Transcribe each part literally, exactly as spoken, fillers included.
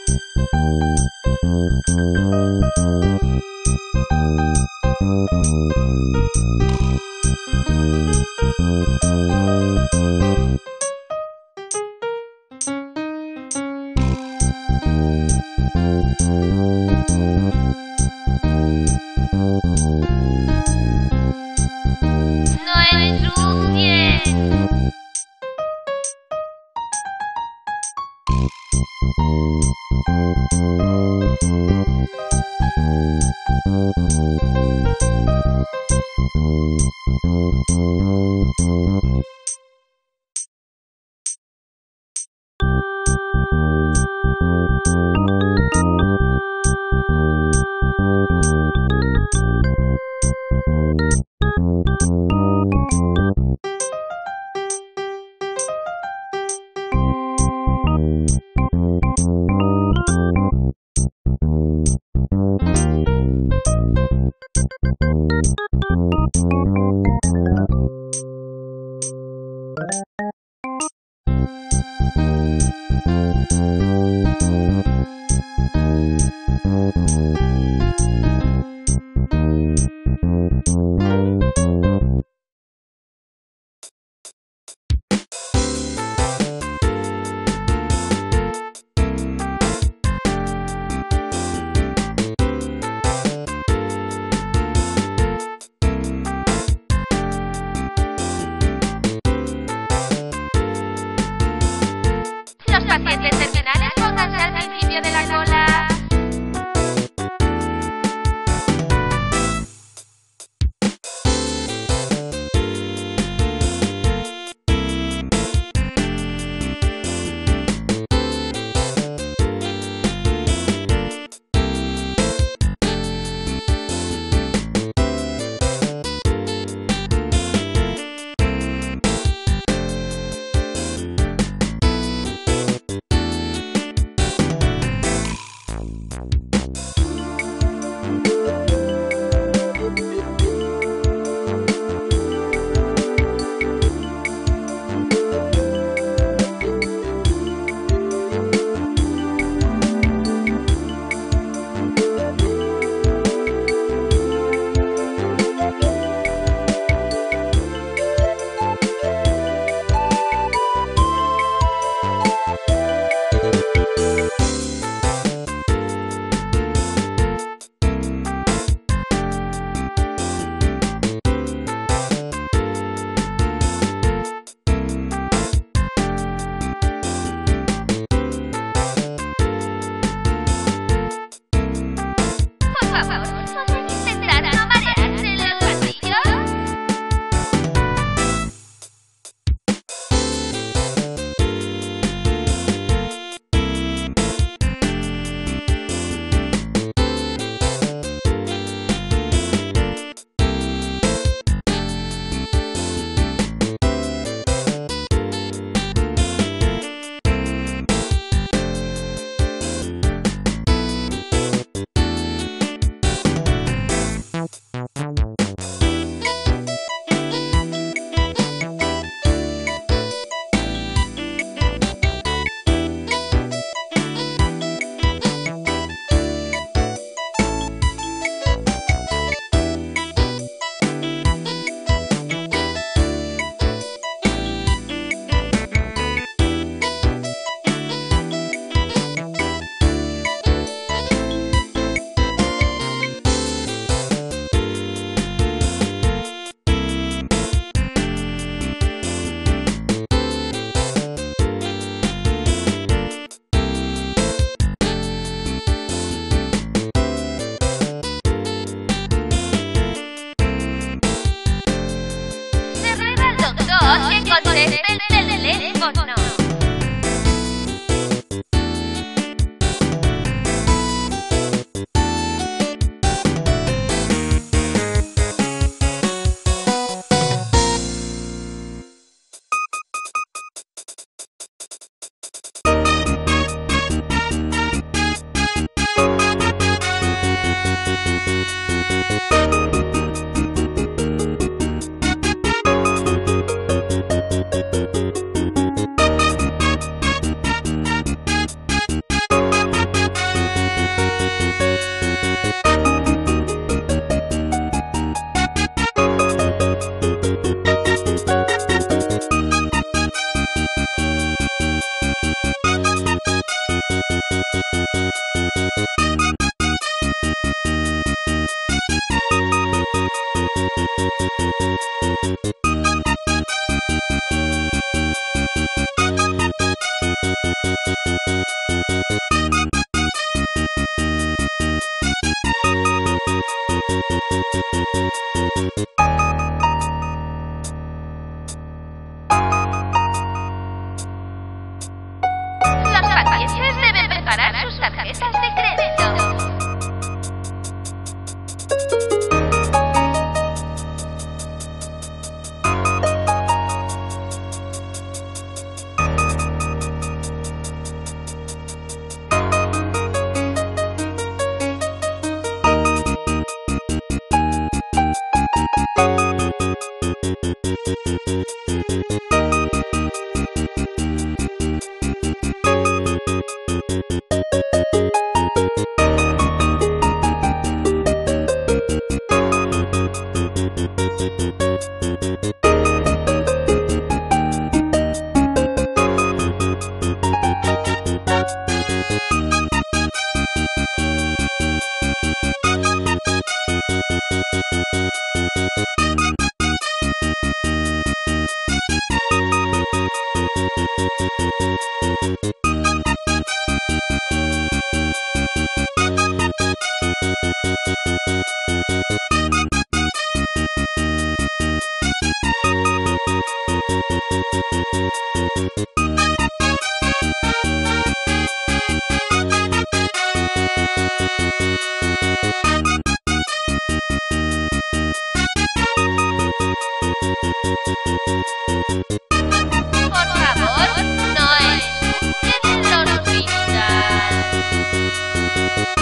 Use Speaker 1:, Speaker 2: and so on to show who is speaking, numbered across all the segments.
Speaker 1: pacientes terminales, pónganse al principio de la cola. Que conteste el teléfono. Por favor, no ensucien el hospital.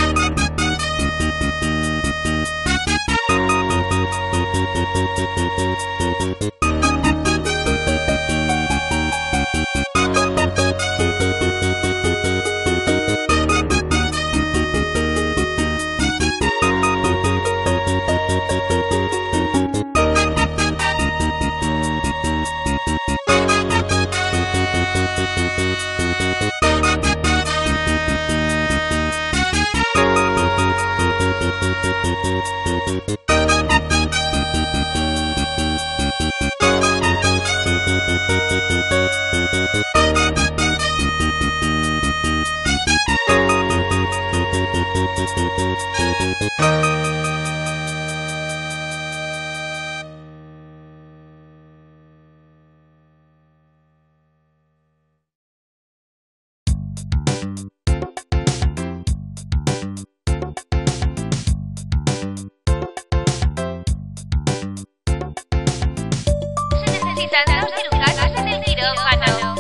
Speaker 1: Se necesitan dos cirujanos en el quirófano.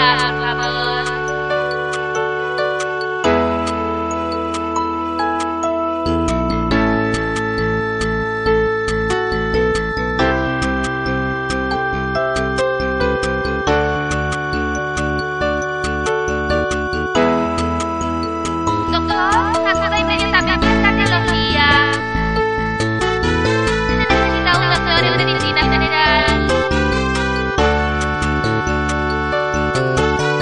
Speaker 1: por favor. Doctor, acuda inmediatamente a cardiología. Se necesita un doctor en medicina general.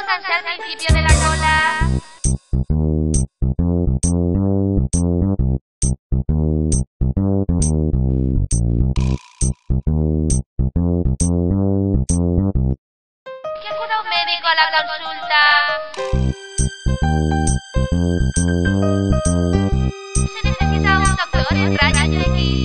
Speaker 1: pónganse al principio de la cola. Que acuda un médico a la consulta. Se necesita un doctor en rayos X.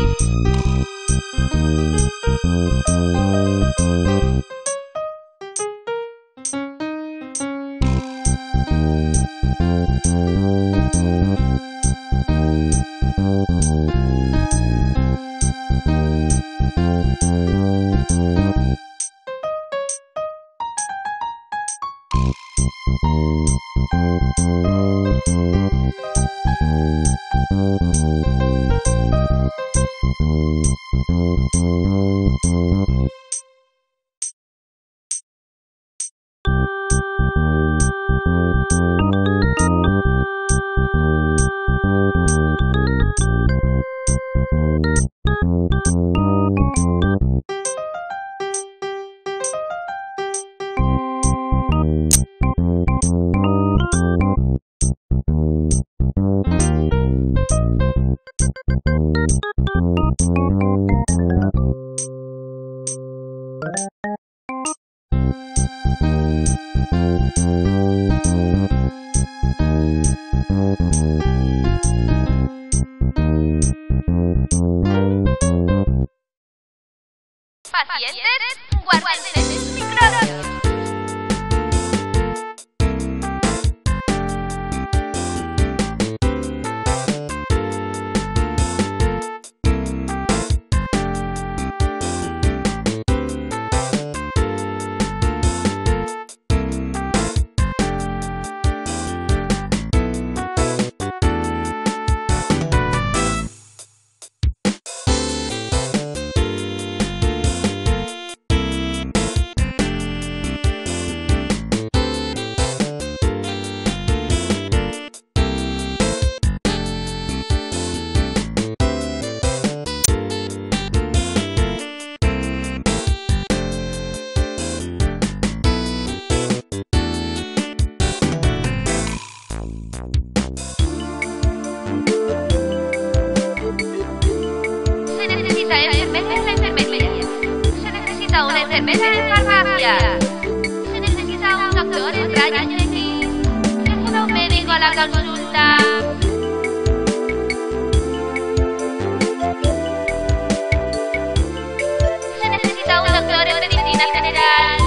Speaker 1: Pacientes, guárdense sus micrófonos. Una enfermera en farmacia. Se necesita un doctor en rayos X. Que acuda un médico a la consulta. Se necesita un doctor en medicina general.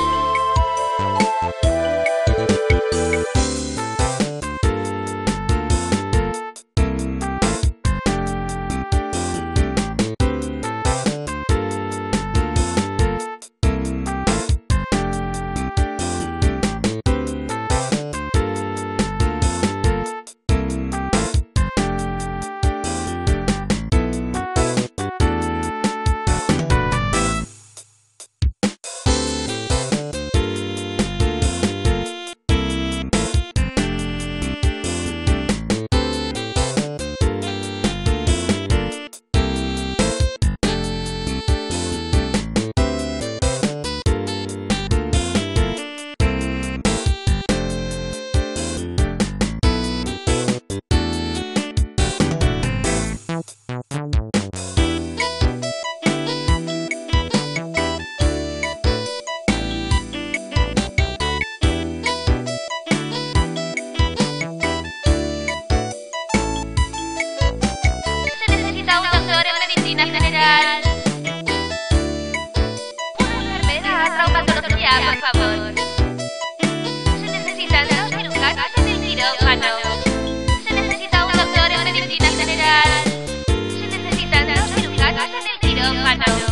Speaker 1: General. Una enfermera, traumatología, por favor. Se necesitan dos cirujanos en el quirófano. Se necesita un doctor en medicina general. Se necesitan dos cirujanos en el quirófano.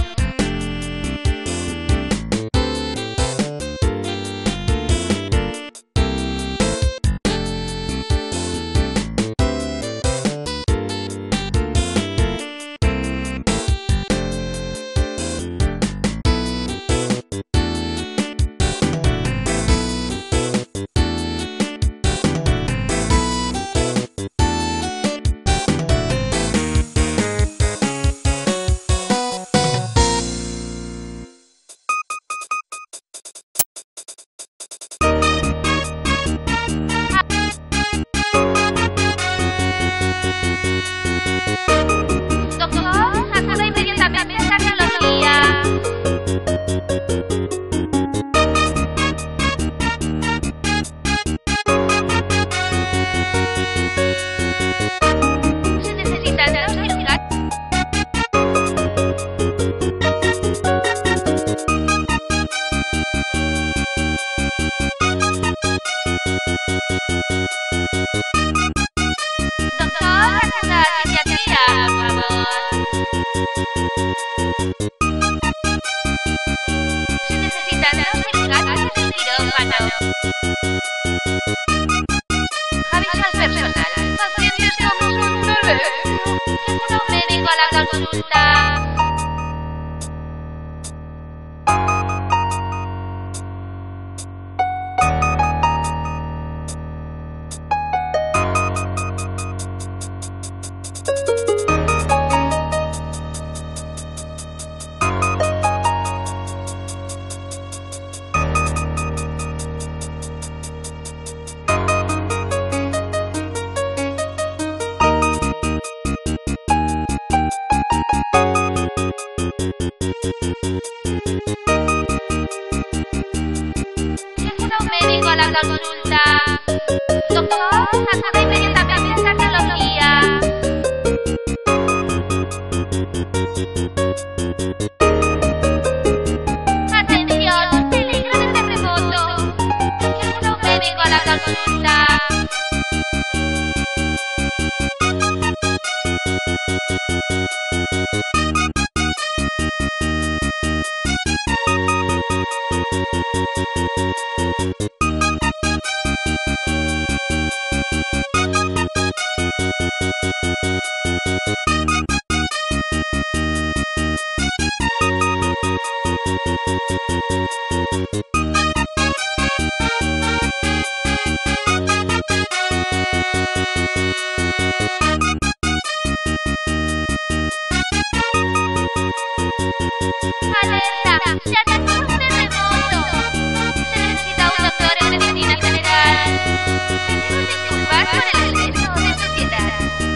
Speaker 1: Se necesitan dos cirujanos. Doctor, la psiquiatría, por favor. Se necesitan dos cirujanos en el quirófano. Aviso al personal. Pacientes con un bebé. Llega un médico a la consulta. Llega un médico a la consulta. Doctor, acuda inmediatamente a cardiología. Atención, peligro de terremoto. Llega un médico a la consulta. Alerta, se ha dado un terremoto. Se necesita un doctor en medicina general. Pedimos disculpas por el exceso de suciedad.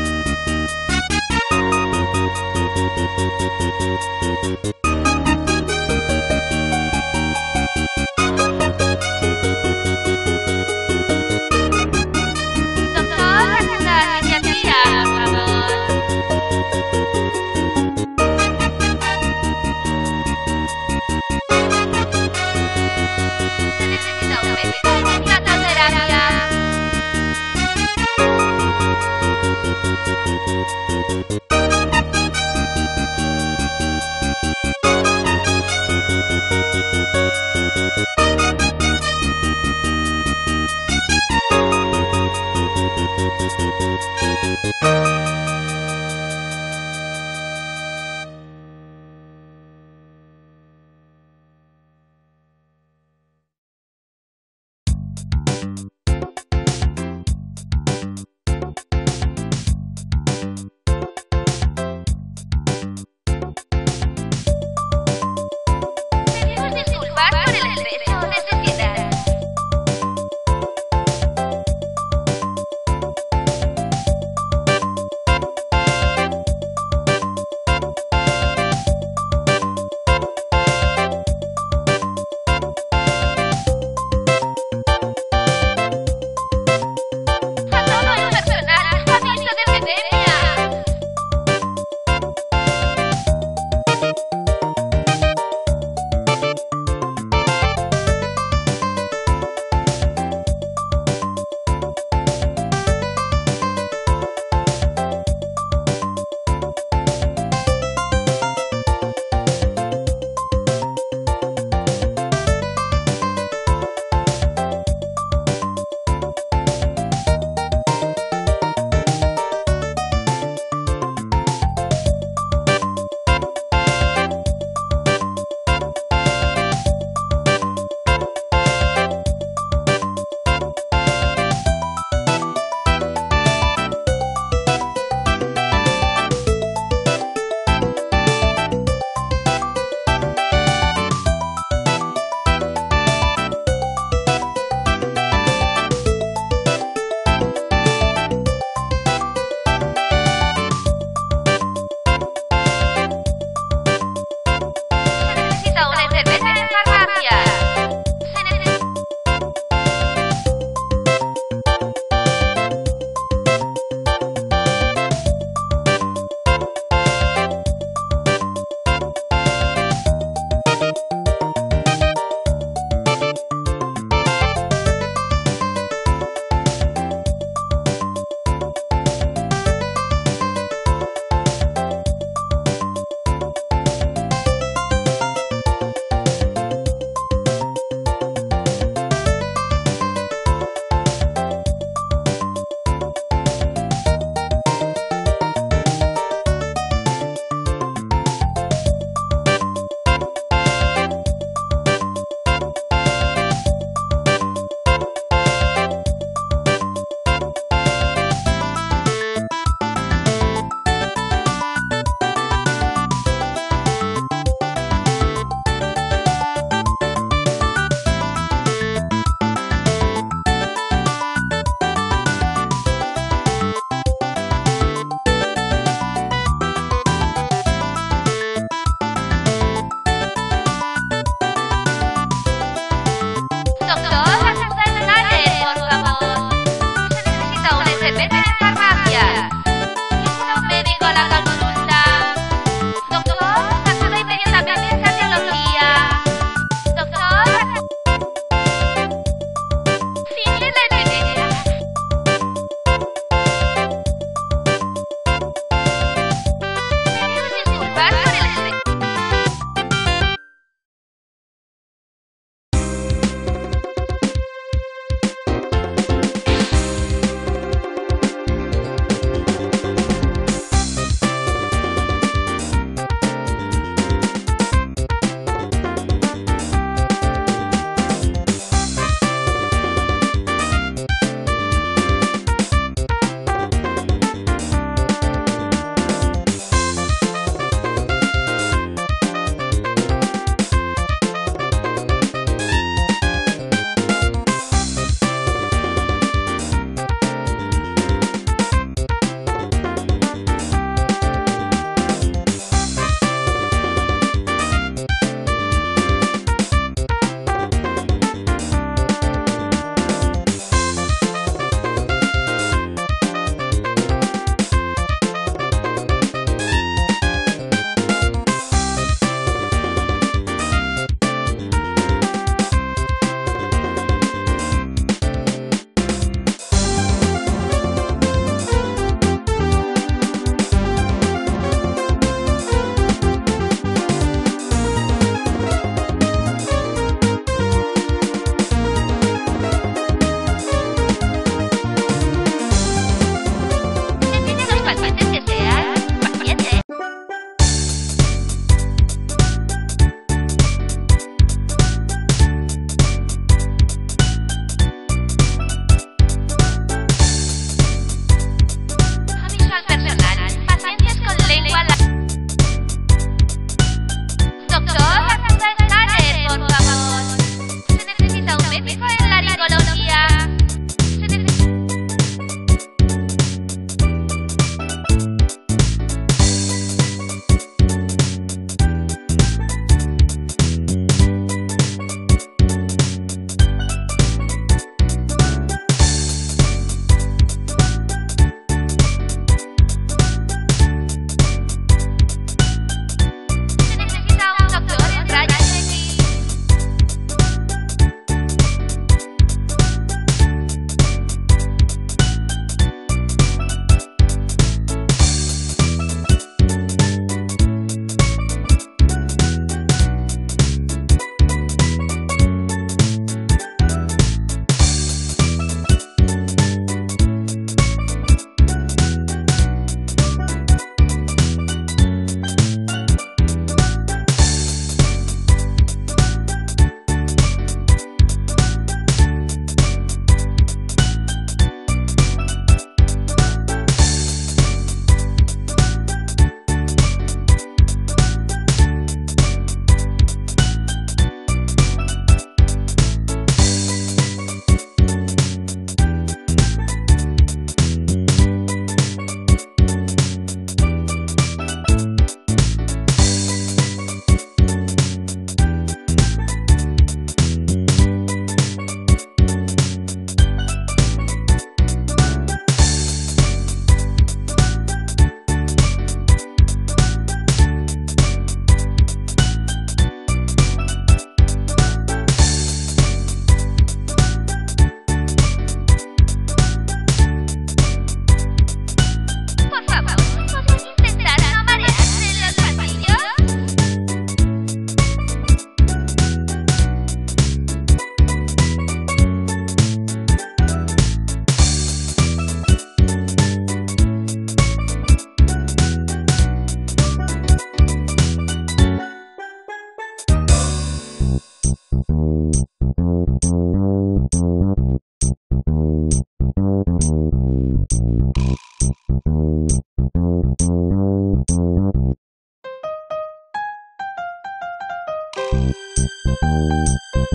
Speaker 1: Doctor, la psiquiatría, por favor. Se necesita un médico en tratoterapia.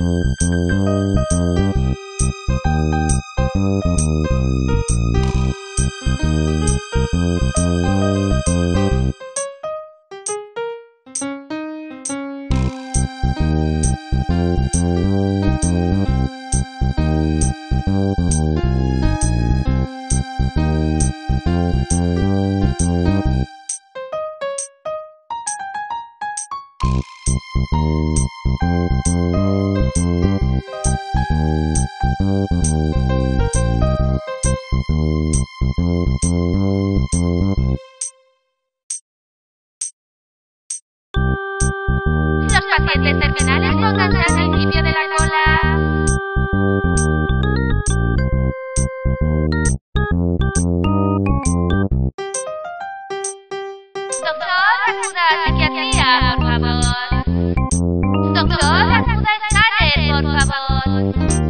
Speaker 1: Los pacientes terminales pónganse al principio de la cola. Doctor, acuda a psiquiatría, por favor. Doctor, acuda a escáner, por favor.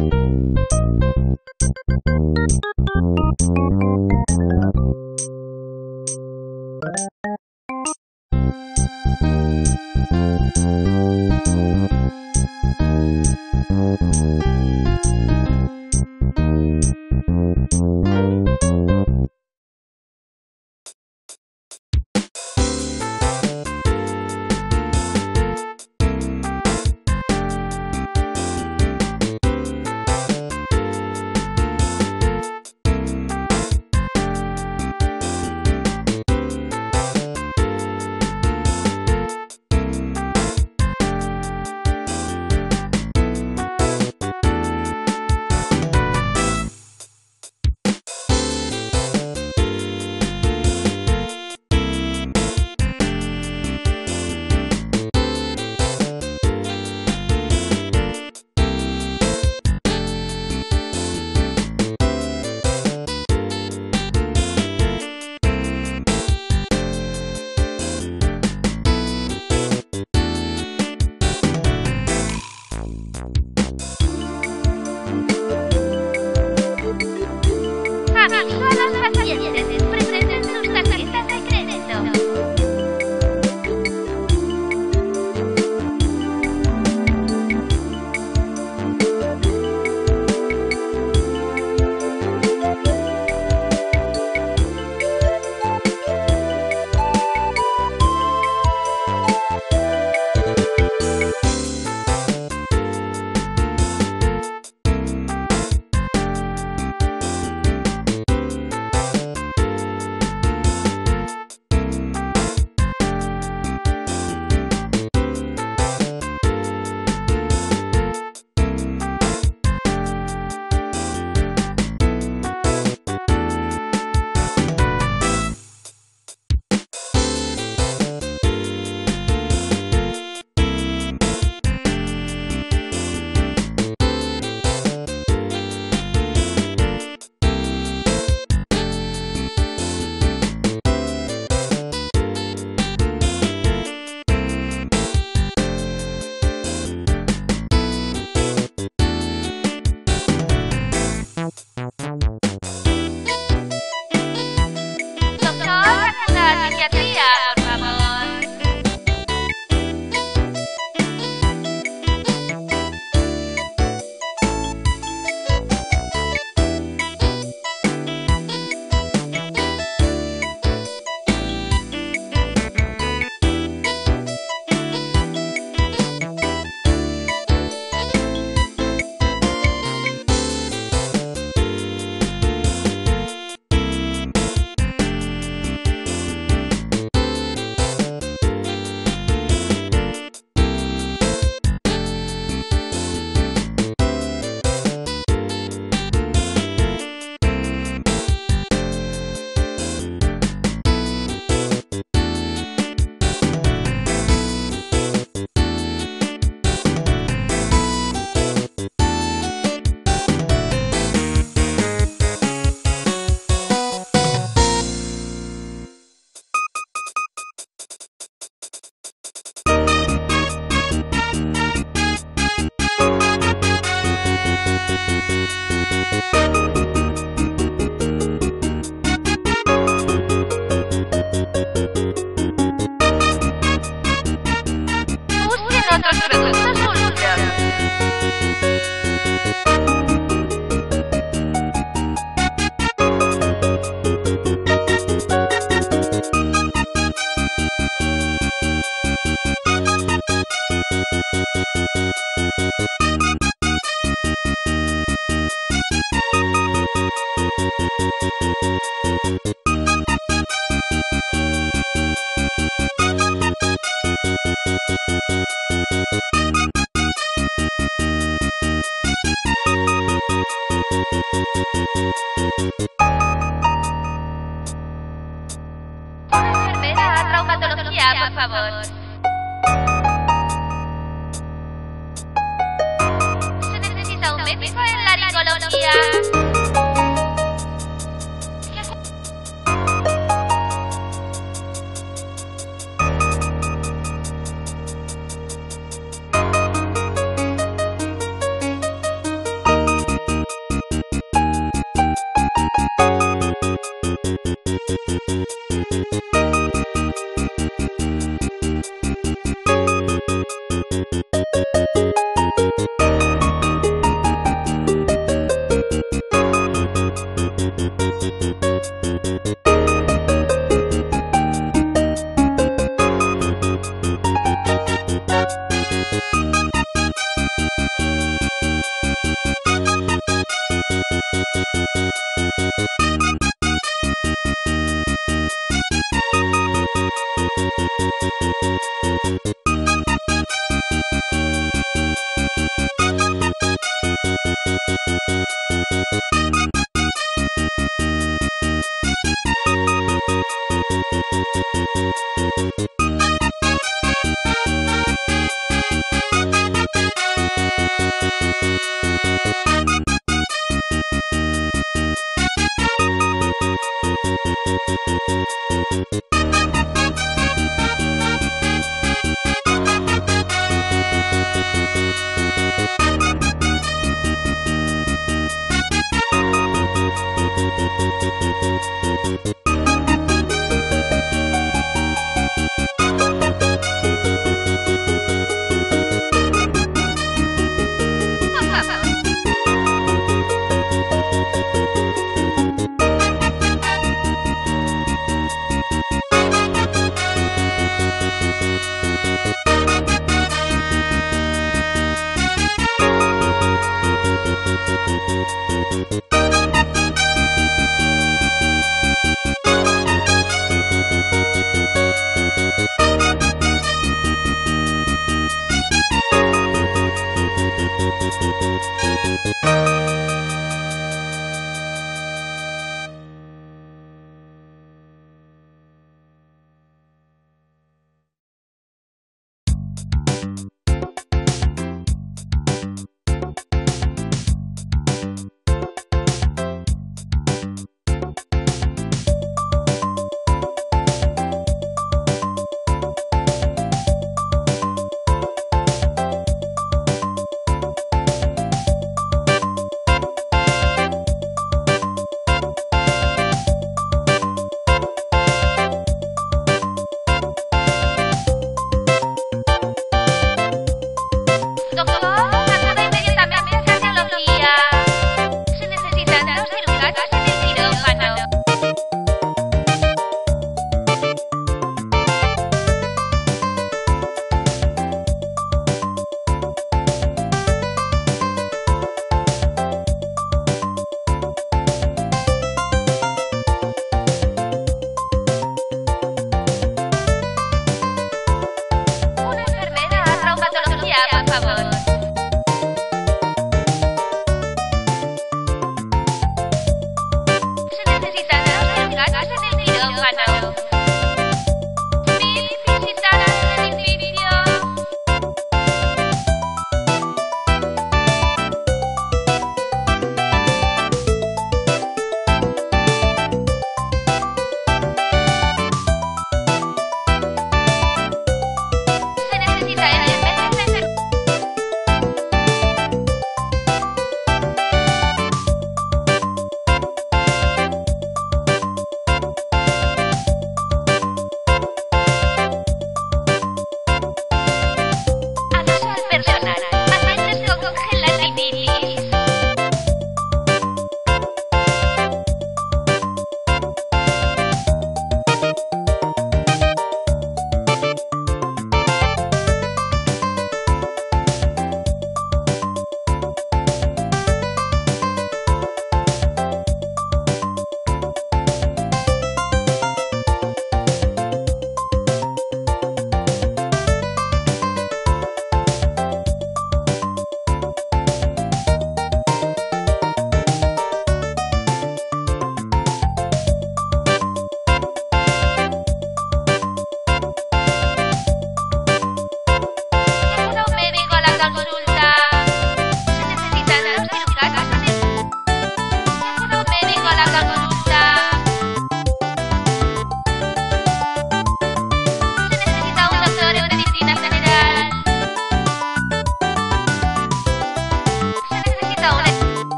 Speaker 1: cosmético en laringología.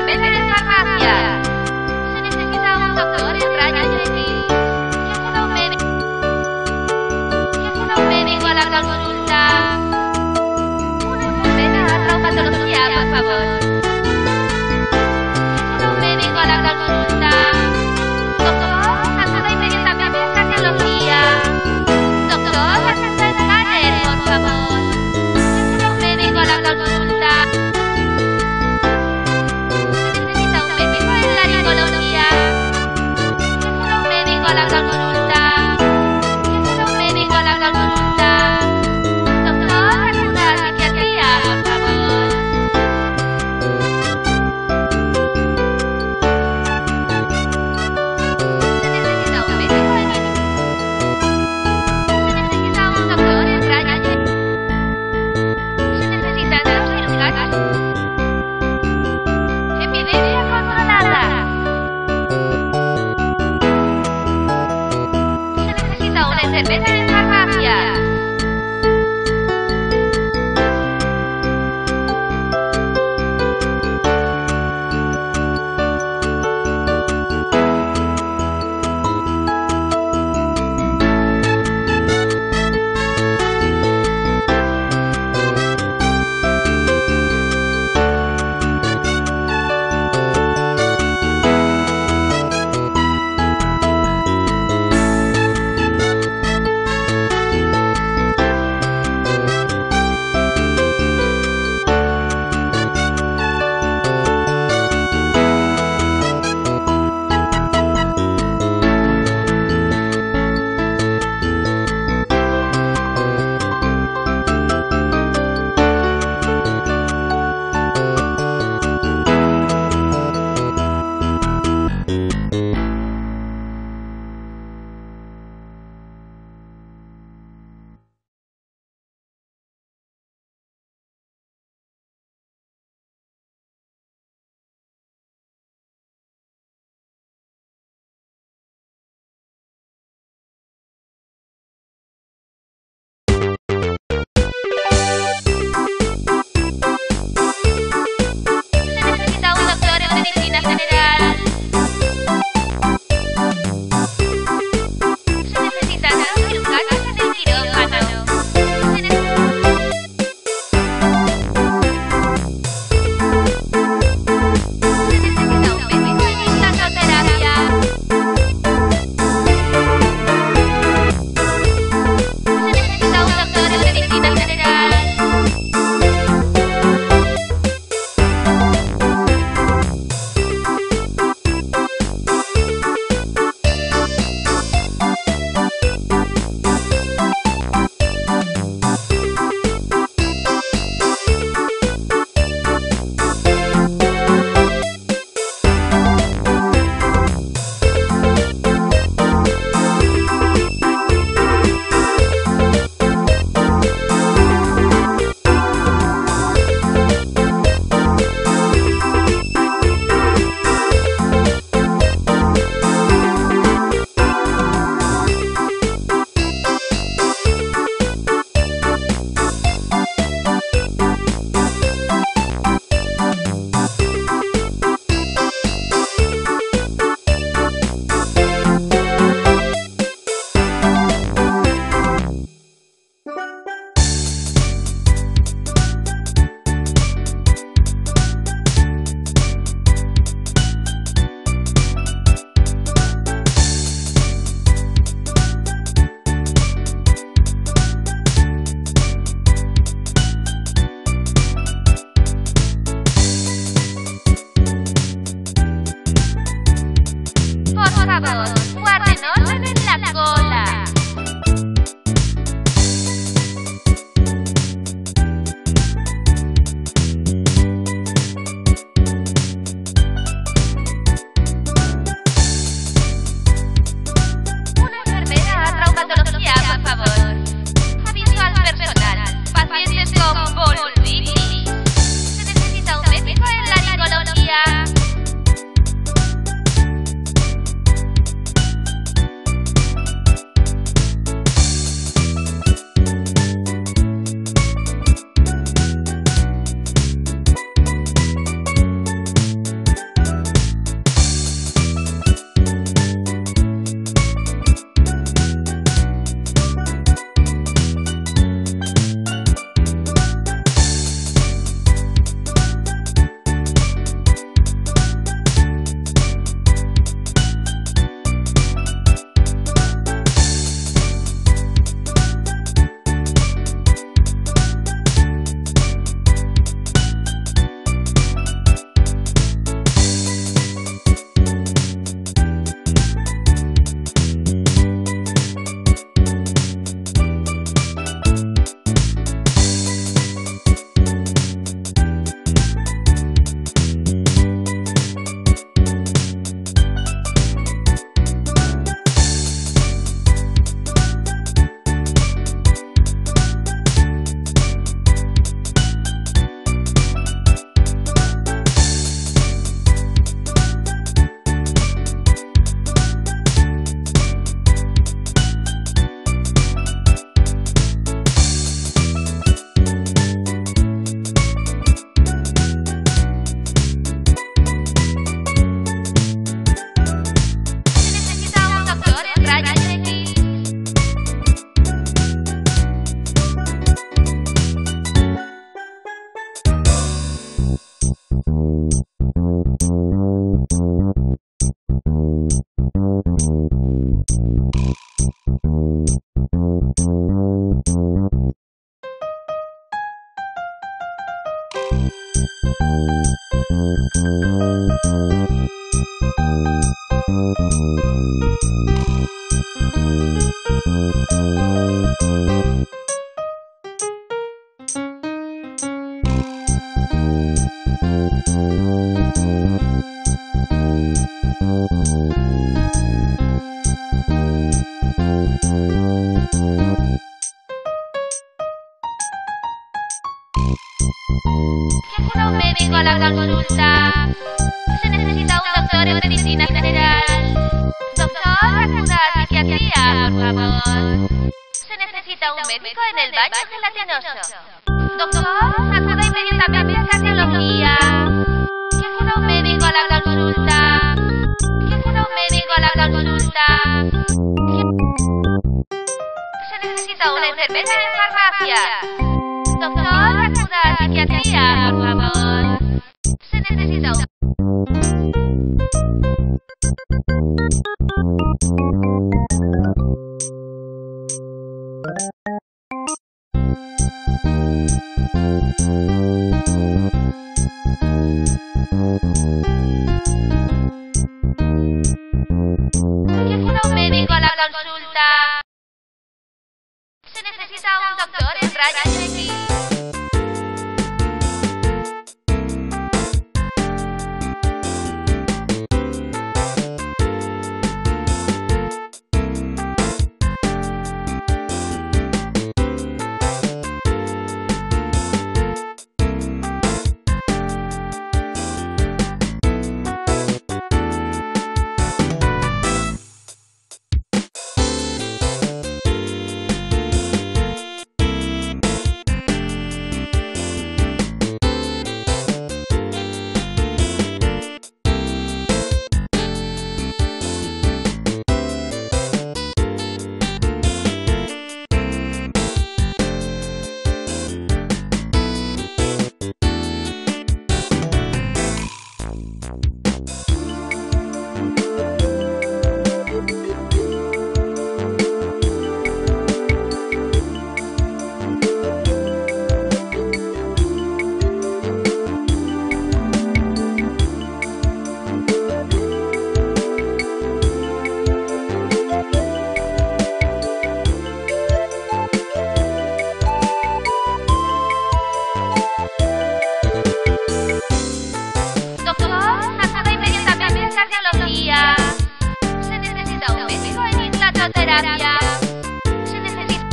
Speaker 1: vende de farmacia. Se necesita un doctor en rayos X. ¿Y acuda un médico? ¿Y acuda un médico a la consulta? Una enfermera a traumatología, por favor. ¿Y acuda un médico a la consulta? Doctor, acuda inmediatamente a cardiología. Doctor, acuda a escáner, por favor. ¿Y acuda un médico a la consulta? Se necesita un médico en laringología. ¿Y acuda un médico a la consulta? ¿Y acuda un médico a la consulta? Doctor, acuda a psiquiatría, por favor. Llega un médico a la consulta. Se necesita un doctor en medicina general. Doctor, acuda a psiquiatría, por favor. Se necesita un médico en el baño gelatinoso. Doctor, acuda inmediatamente a cardiología. Llega un médico a la consulta. Llega un médico a la consulta. Se necesita una enfermera en farmacia. Doctor, acuda a psiquiatría, por favor. Se necesita un... Llega un médico a la consulta. Se necesita un doctor en rayos X. Se necesita un médico en implantología. Se necesita...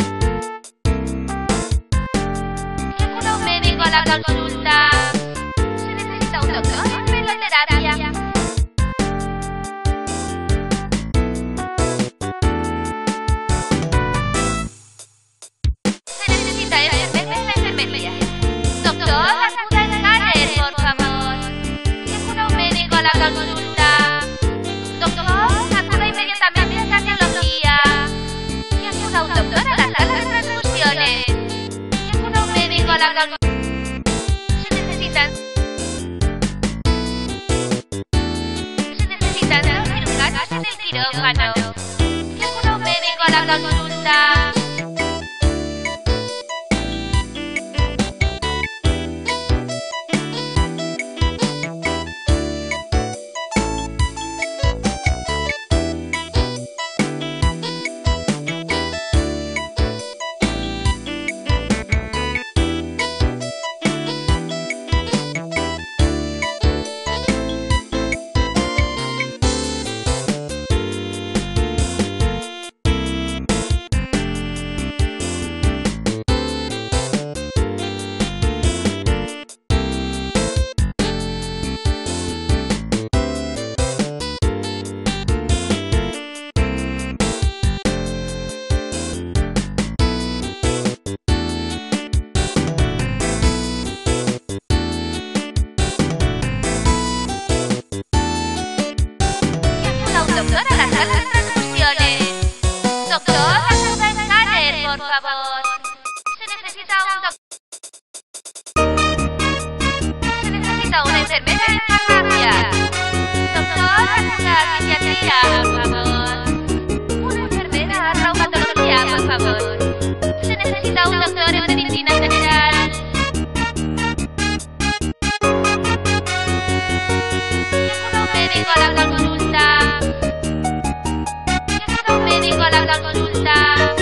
Speaker 1: Llega un médico a la consulta. Se necesita un doctor en peloterapia. Se necesita enfermera en la enfermería. Doctor, acuda a escáner, por favor. Llega un médico a la consulta. Un doctor a la sala de transfusiones. Llega un médico a la consulta. Se necesitan... Se necesitan dos cirujanos en el quirófano. Llega un médico a la consulta. Doctor a la sala de transfusiones. Doctor, acuda a escáner, por favor. Se necesita un doctor. Se necesita una enfermera en farmacia. Doctor, acuda a psiquiatría, por favor. Una enfermera a reumatología, por favor. Se necesita un doctor en medicina general. médico a la consulta. Que acuda un médico a la consulta.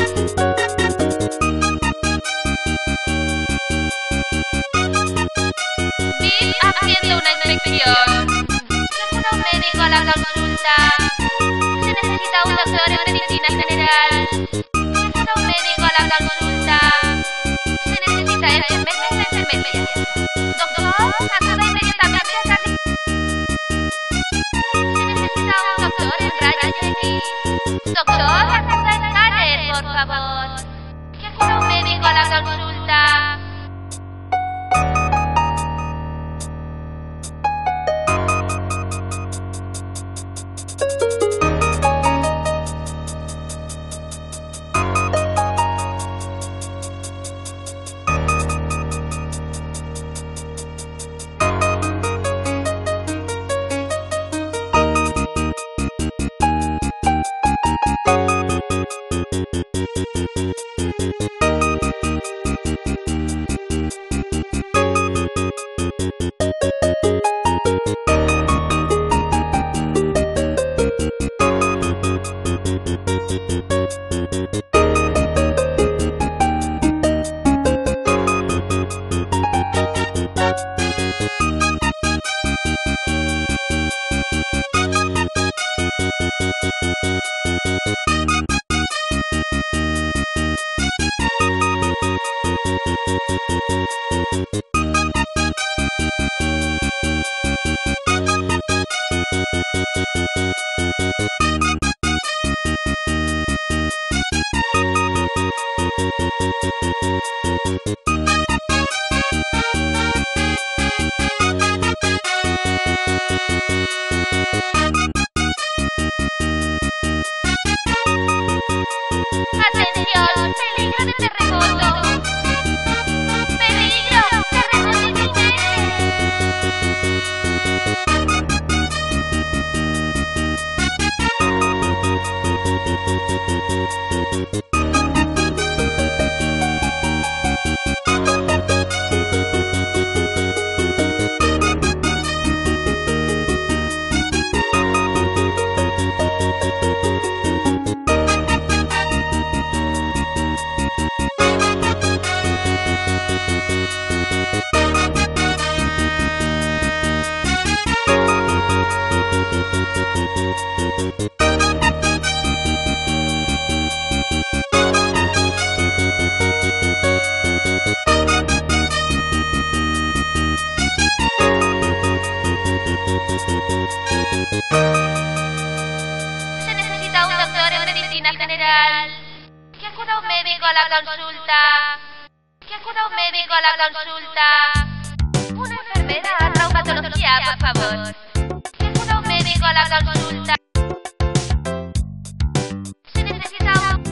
Speaker 1: Bill haciendo una inspección. Que acuda un médico a la consulta. Se necesita un doctor en medicina general. Que acuda un médico a la consulta. Se necesita enfermera en enfermería. Doctor, acuda inmediatamente a salir. Se necesita un doctor en rayos X. Doctor, acuda en escáner, por favor. Que acuda un médico a la consulta. ¡Atención! ¡Peligro de terremoto! ¡Peligro! ¡Terremoto inminente! Se necesita un doctor en medicina general. Que acuda un médico a la consulta. Que acuda un médico a la consulta. Una enfermera a traumatología, por favor. Que acuda un médico a la consulta. Se necesita un...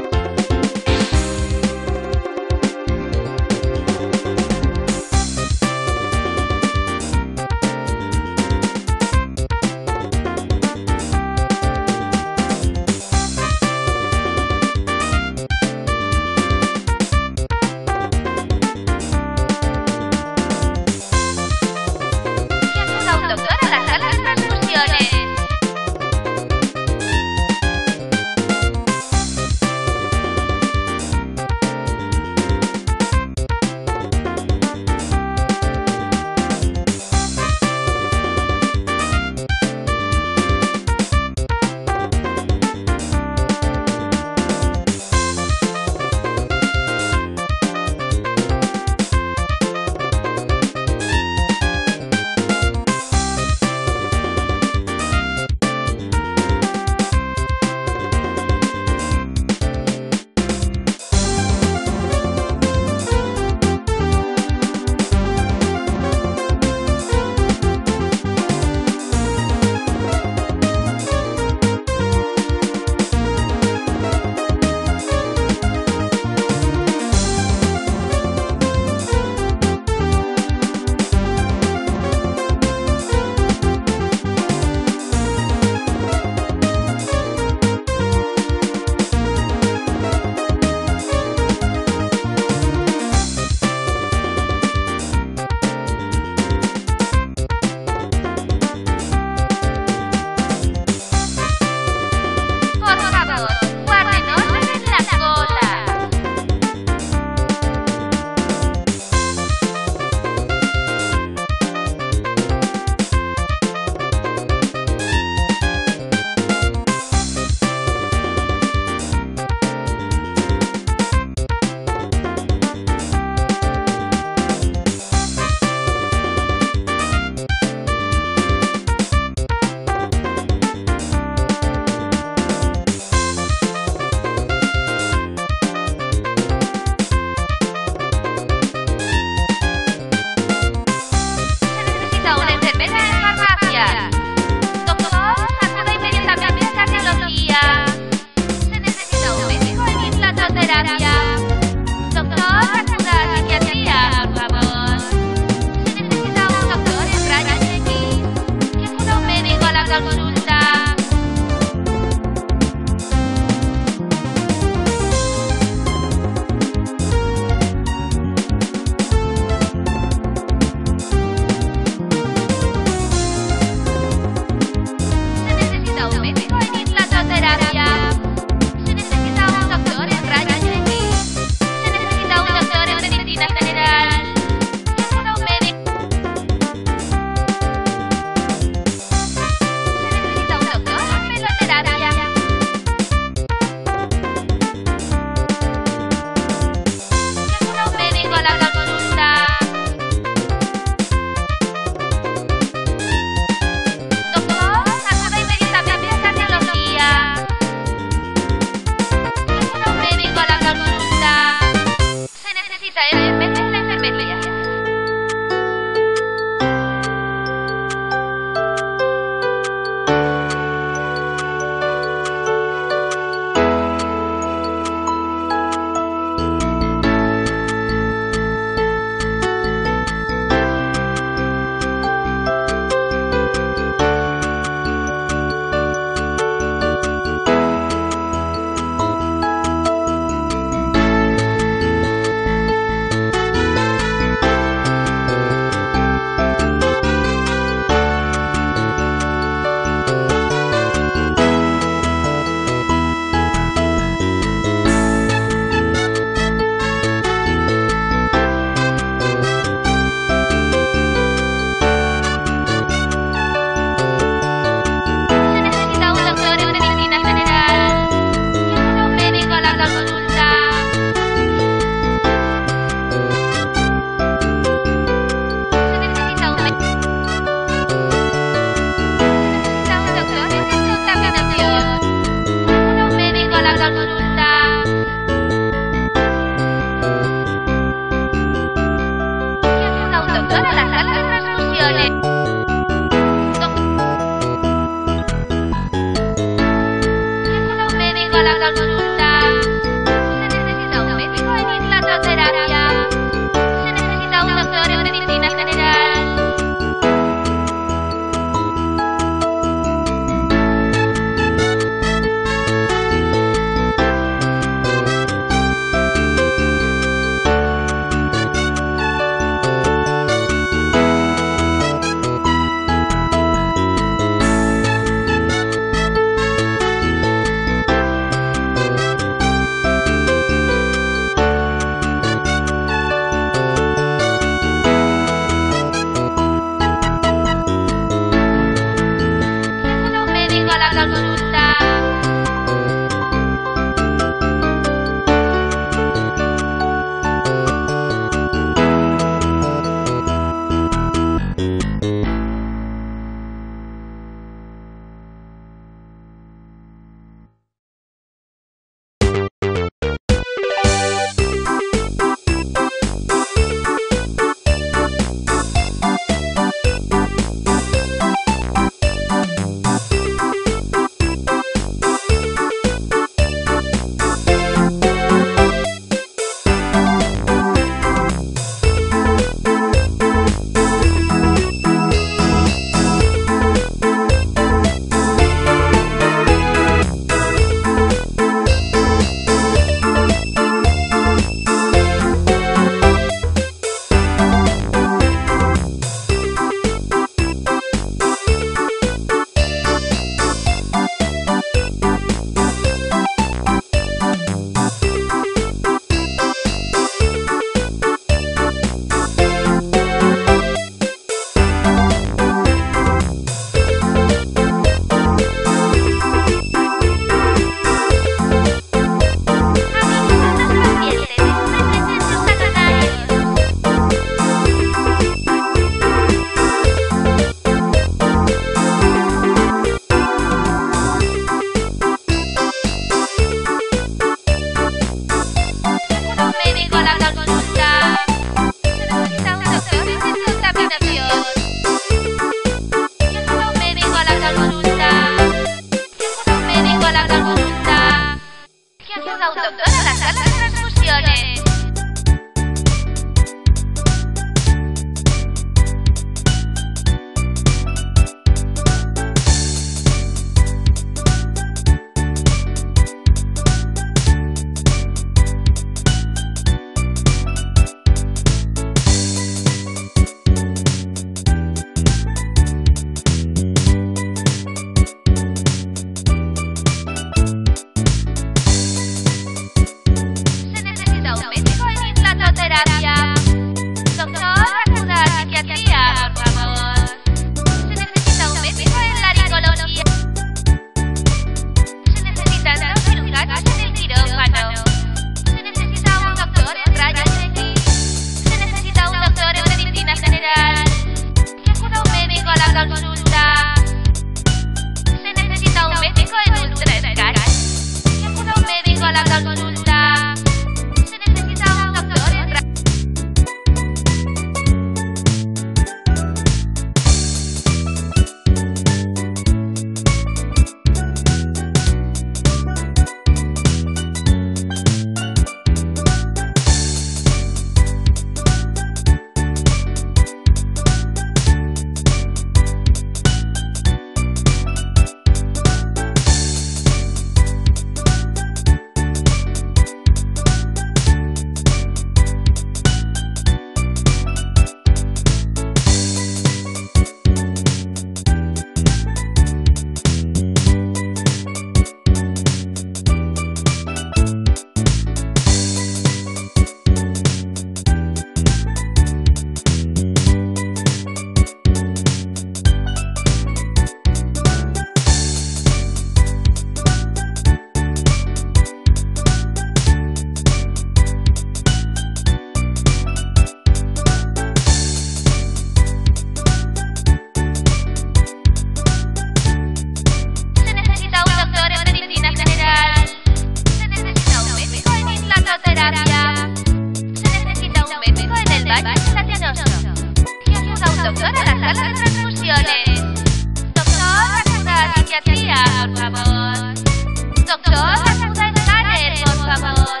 Speaker 1: doctor a la sala de transfusiones. Doctor, acuda a psiquiatría, por favor. Doctor, acuda a escáner, por favor.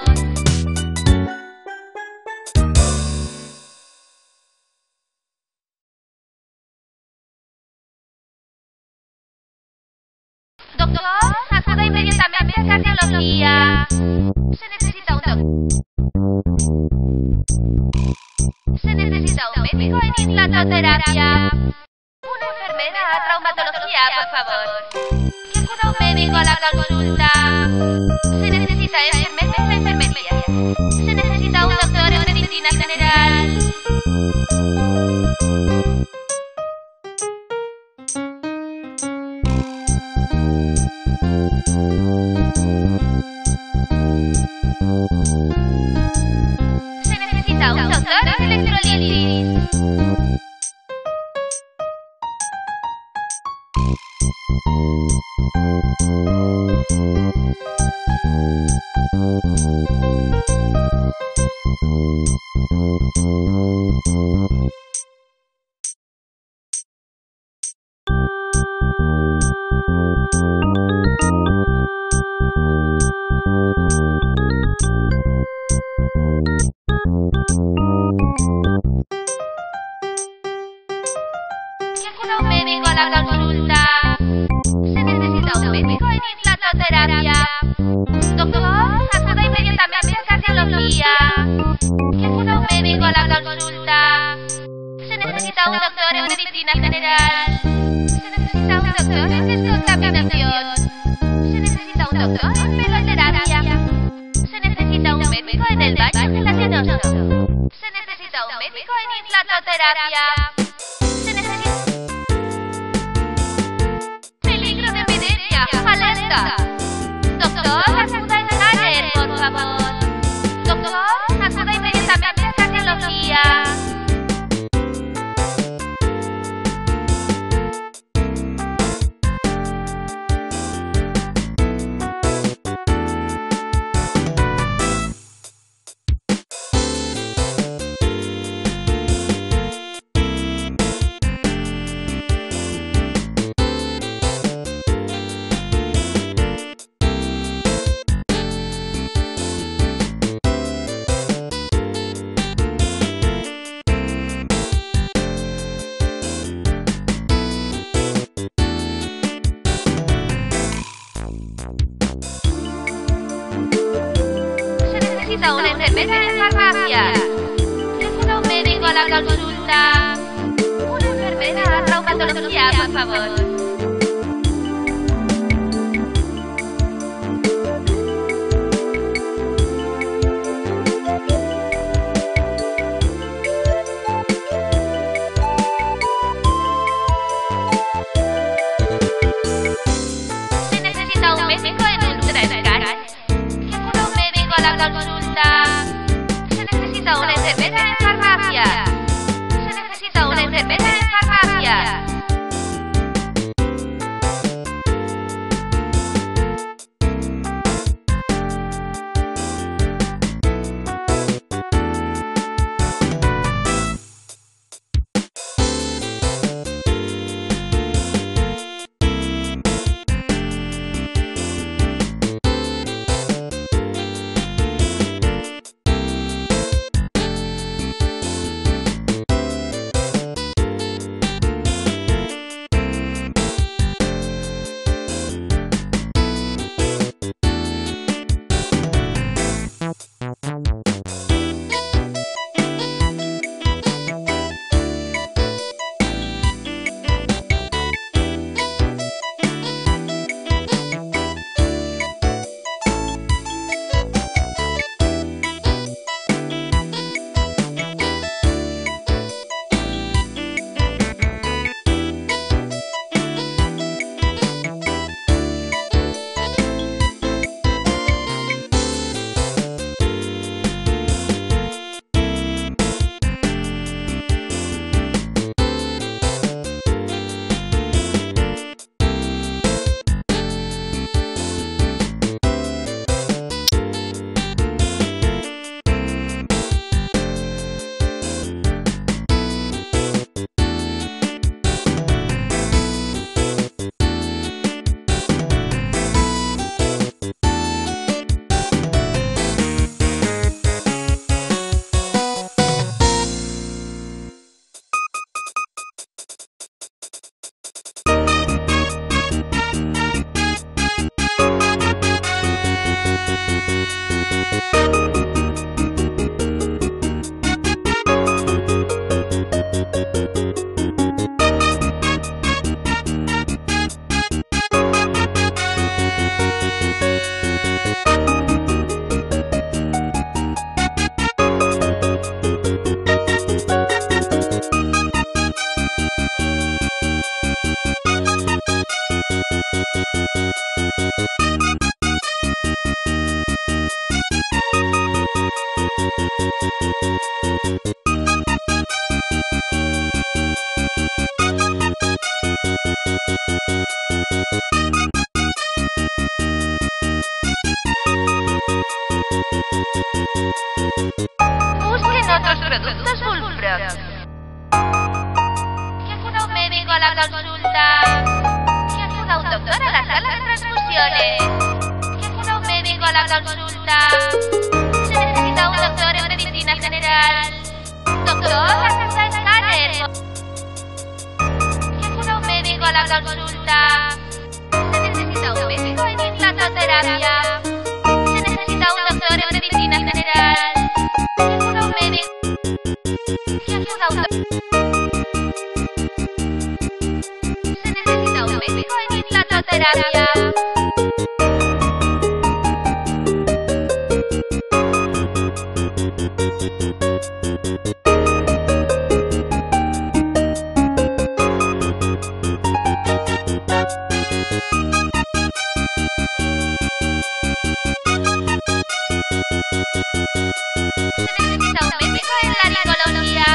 Speaker 1: Doctor, acuda inmediatamente a cardiología. Se necesita un doctor. Se necesita un médico en implantología. Una enfermera a traumatología, por favor. Que acuda un médico a la consulta. Se necesita enfermera en enfermería. Se necesita un doctor en medicina general. Se necesita un doctor en electrolisis. Que acuda un médico a la consulta. Se necesita un médico en implantología. Doctor, acuda inmediatamente a cardiología. Que acuda un médico a la consulta. Se necesita un doctor en medicina general. Se necesita un doctor en descontaminación. Se necesita un doctor en meloterapia. Se necesita un médico en el baño gelatinoso. Se necesita un médico en implantología. Se necesita... ¡Peligro de epidemia! ¡Alerta! Doctor, acuda a escáner, por favor. Doctor, acuda inmediatamente a cardiología. Necesita una enfermera en farmacia. Que acuda un médico a la consulta. Una enfermera a traumatología, por favor. Se necesita un médico en ultraescáner. Que acuda un médico a la consulta. Se necesita una enfermera en farmacia. Se necesita una enfermera en farmacia. Productos Bullfrog. ¿Qué acuda un médico a la consulta? ¿Qué acuda un doctor a la sala de transfusiones? ¿Qué acuda un médico a la consulta? Se necesita un doctor en medicina general. Doctor, hacerse escáner. ¿Qué acuda un médico a la consulta? Se necesita un médico en implantología. Se necesita un doctor en medicina general. ¿Qué acuda un médico? ¿Qué acuda un doctor? Se necesita un médico en implantología. Se necesita un médico en laringología.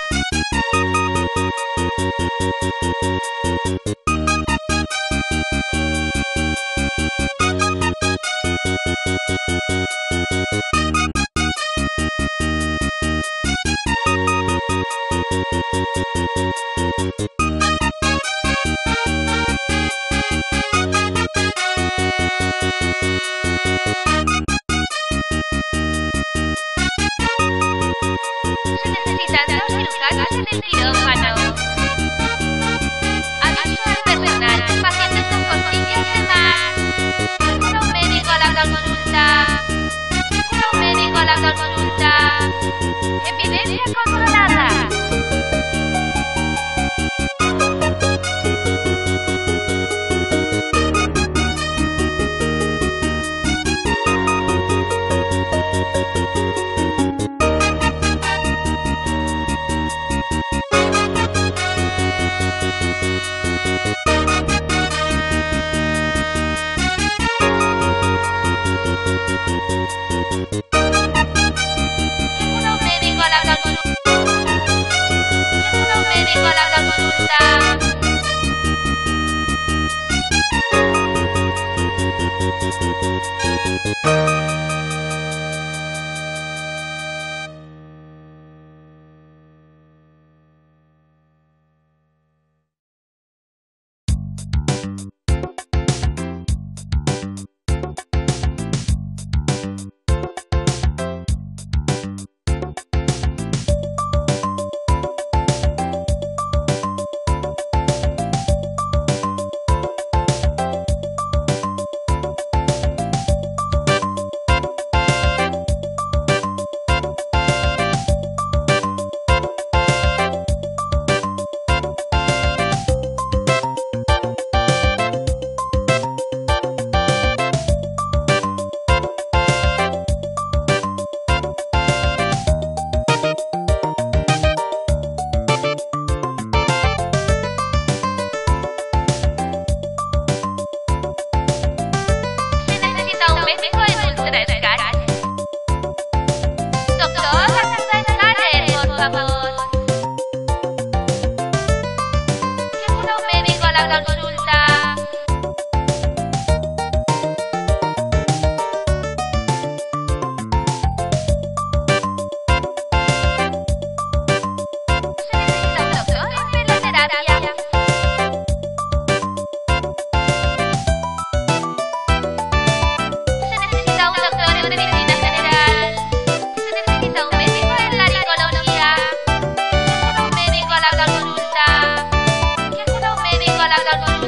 Speaker 1: Se necesitan dos cirujanos en el quirófano. Aviso al personal, pacientes con costillas de mar. ¿Acuda un médico a la consulta? ¿Acuda un médico a la consulta? Epilepsia controlada. ¿Acuda un médico a la consulta? ¿Acuda un médico a la consulta? Médico en ultraescáner. Doctor, hacerse escáner, por favor. ¿Qué acuda un médico a la consulta? Se necesita un doctor en peloterapia. ¿Qué acuda un médico a la consulta? ¿Qué acuda un médico a la consulta?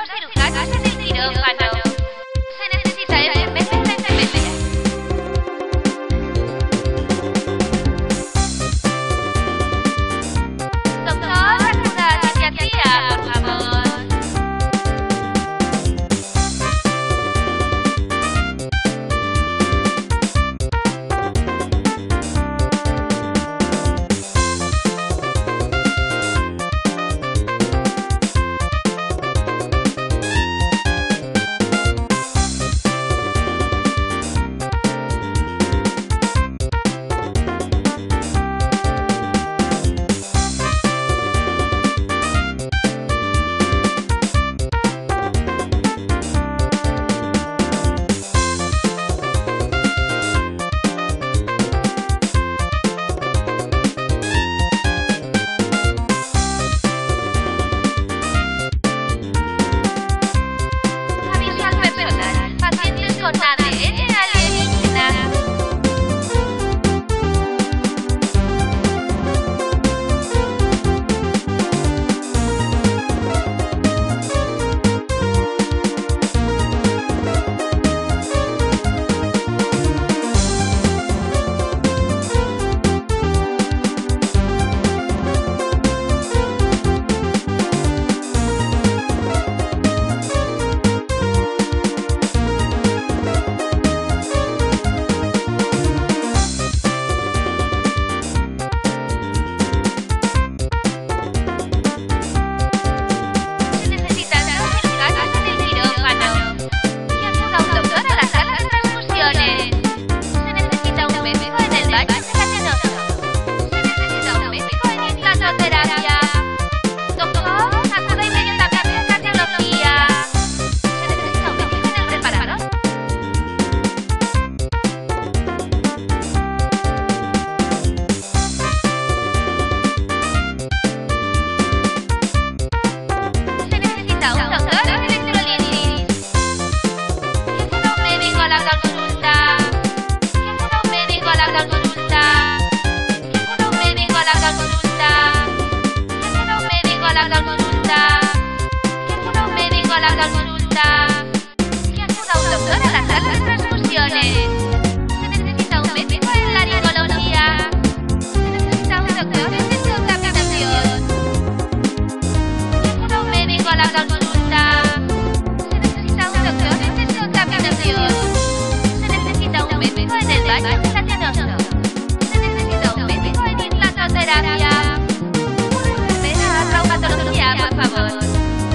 Speaker 1: dos cirujanos en el quirófano. Se necesita enfermera y enfermería. Doctor, acuda a la psiquiatría, por favor. Con A D N alienígena.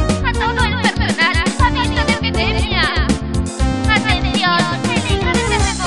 Speaker 1: Atención, el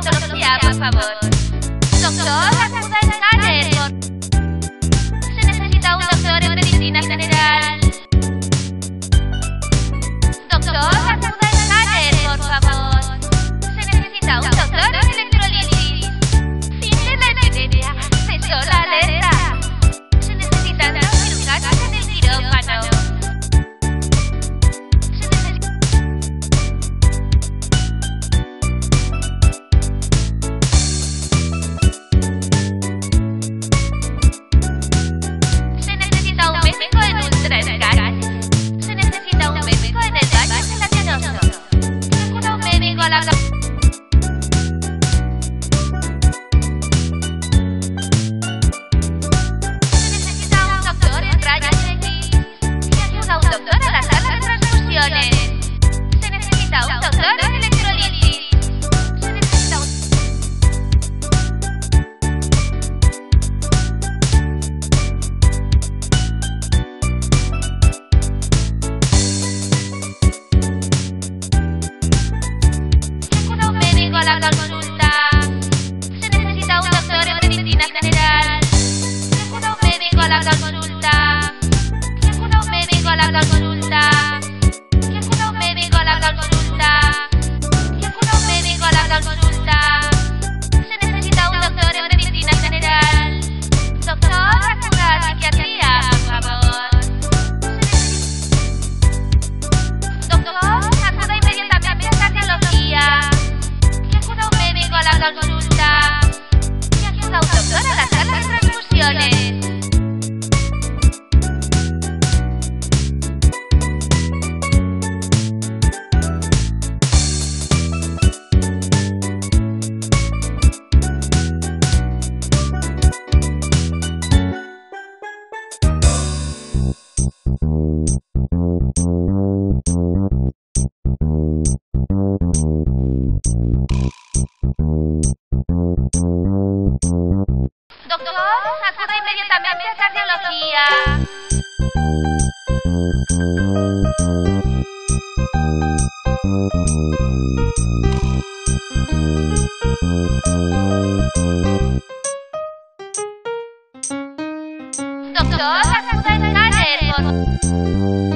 Speaker 1: traumatología, por favor. Doctor, acuda a escáner, por... Se necesita un doctor en medicina general. Doctor, acuda a escáner, por favor. Se necesita un doctor en electrolisis. Fin de la epidemia. Cesó la alerta. Se necesitan dos cirujanos en el quirófano. Se necesita un médico en ultraescáner. Se necesita un médico en el Valle Gelatinoso. Que acuda un médico a la... Se necesita un doctor en rayos X. Que acuda un doctor a la sala de transfusiones. Se necesita un doctor en electrolisis. Se necesita un... Que acuda un médico a la consulta. Se necesita un doctor en medicina general. Que acuda un médico a la consulta. Que acuda un médico a la consulta. Que acuda un médico a la consulta. Que acuda un médico a la consulta. Se necesita un doctor en medicina general. Doctor, acuda a psiquiatría, por favor. Se necesita... Doctor, acuda inmediatamente a cardiología. Que acuda un médico a la consulta. Que acuda un doctor a la sala de transfusiones. Doctor, acuda inmediatamente a cardiología. Doctor, acuda a escáner, por...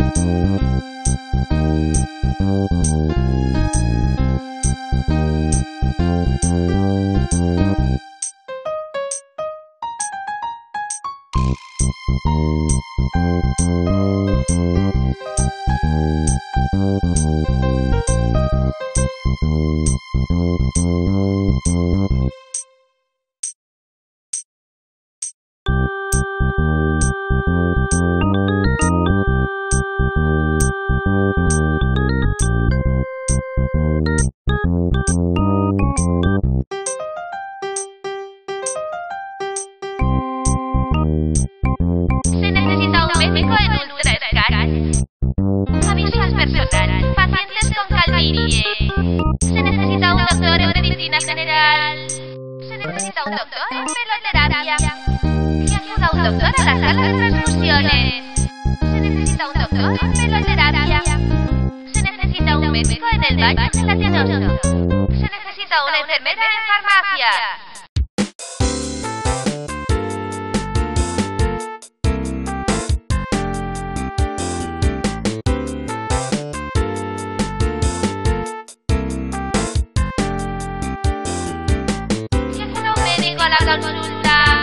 Speaker 1: Se necesita un médico en ultraescáner. Aviso al personal. Pacientes con calvicie. Se necesita un doctor en medicina general. Se necesita un doctor en peloterapia. Que acuda un doctor a la sala de transfusiones. Se necesita un doctor en peloterapia. Se necesita un médico en el Valle Gelatinoso. Se necesita una enfermera en farmacia. Que acuda un médico a la consulta.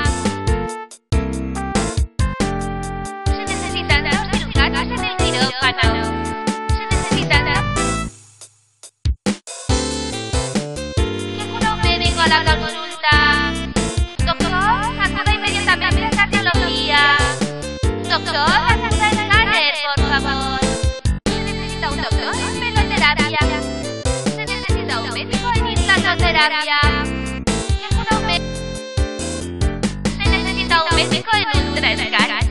Speaker 1: Se necesitan dos cirujanos en el quirófano. Se necesitan... Que acuda un médico a la consulta. Doctor, acuda inmediatamente a cardiología. Doctor, acuda a escáner, por favor. Se necesita un doctor en peloterapia. Se necesita un médico en implantología. Que acuda un médico... Se necesita un médico en ultraescáner.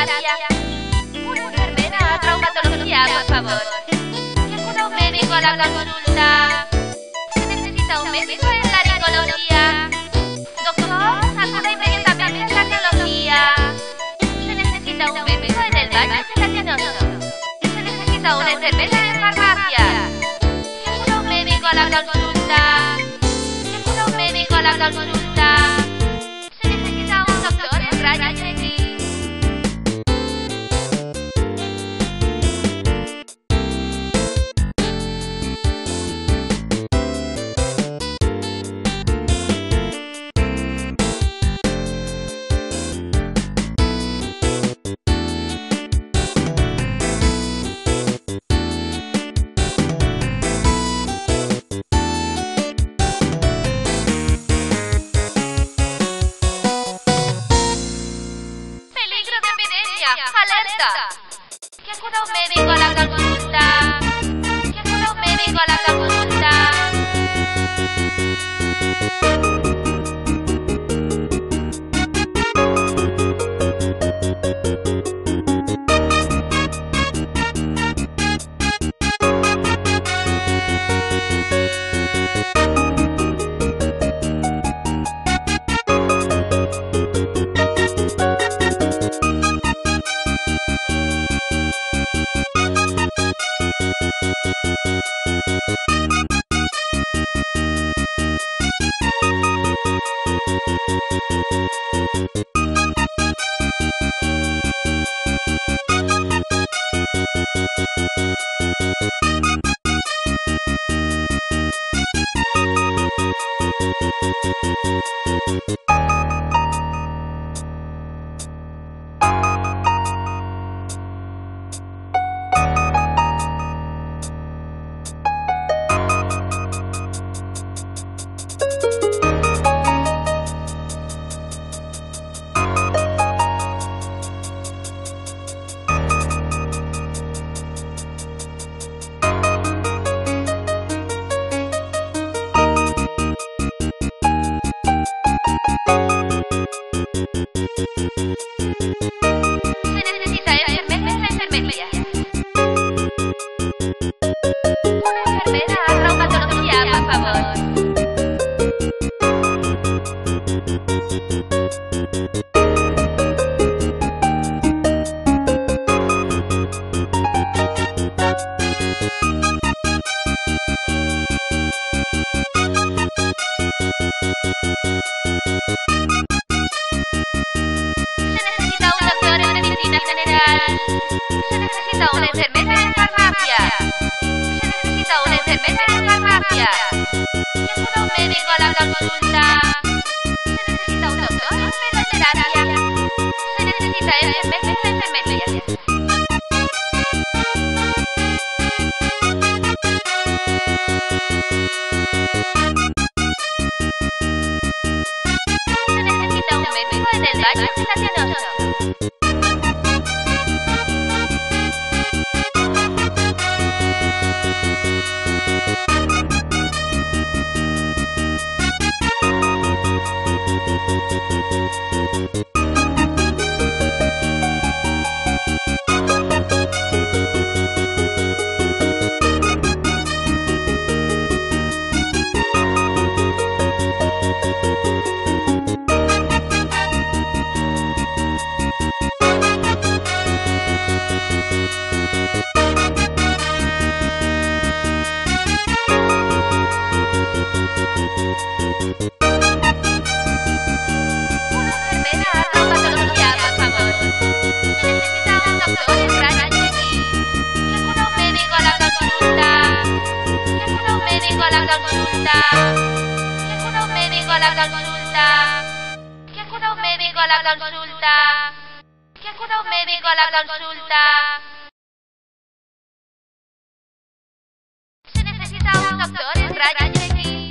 Speaker 1: terapia. Una enfermera, traumatología, por favor. Que acuda un médico a la consulta. Se necesita un médico en laringología. Doctor, acuda inmediatamente en cardiología. Se necesita un médico en el baño gelatinoso. Se necesita una enfermera en farmacia. Que acuda un médico a la consulta. Que acuda un médico a la consulta. Se necesita un doctor en rayos X. ¡Alerta! Que acuda un médico a la consulta. Que acuda un médico a la consulta. Se necesita una enfermera en farmacia. Se necesita una enfermera en farmacia. Que acuda un médico a la consulta. Se necesita un doctor en pedoterapia. Se necesita enfermera en enfermería. Se necesita un médico en el baño gelatinoso. Se necesita un doctor en rayos X.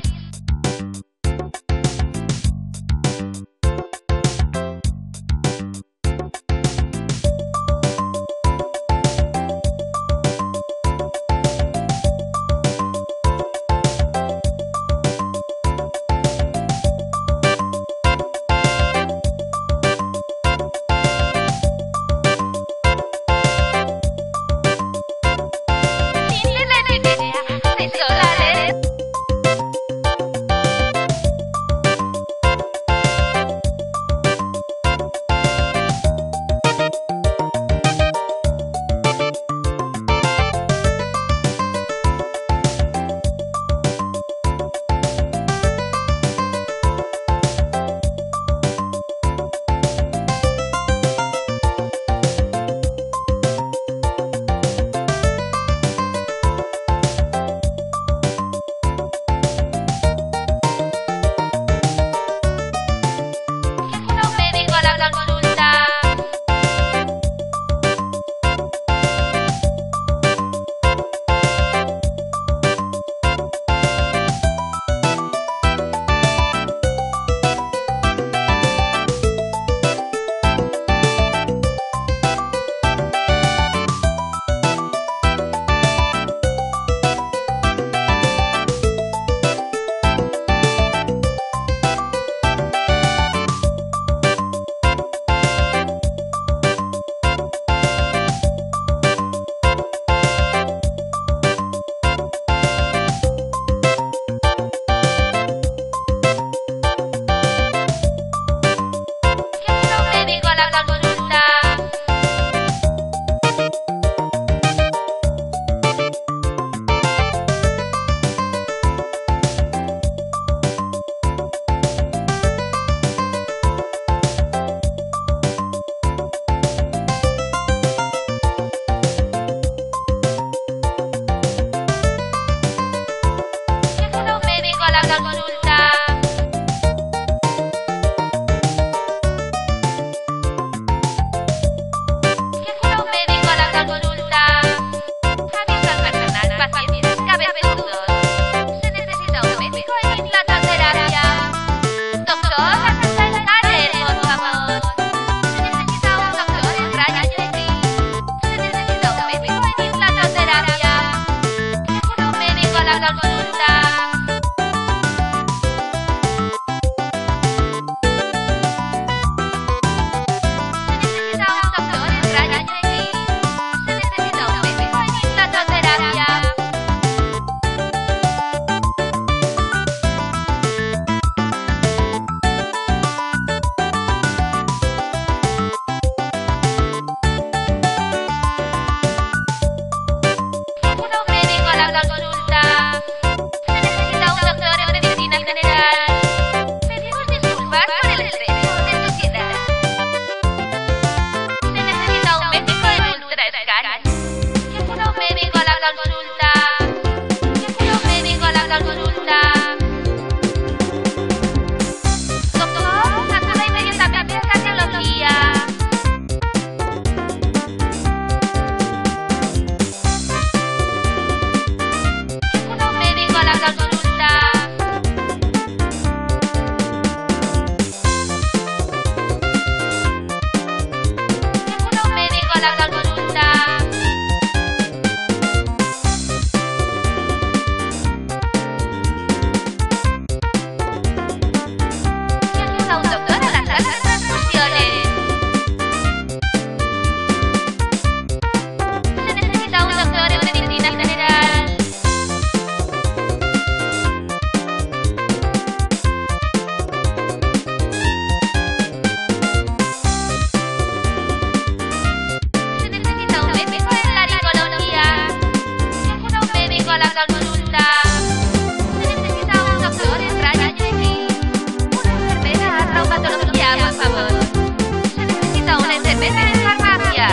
Speaker 1: venden en farmacia.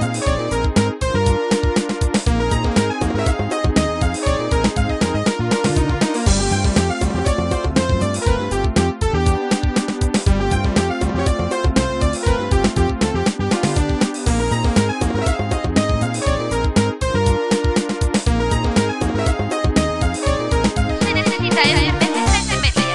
Speaker 1: Se necesita evidentemente media.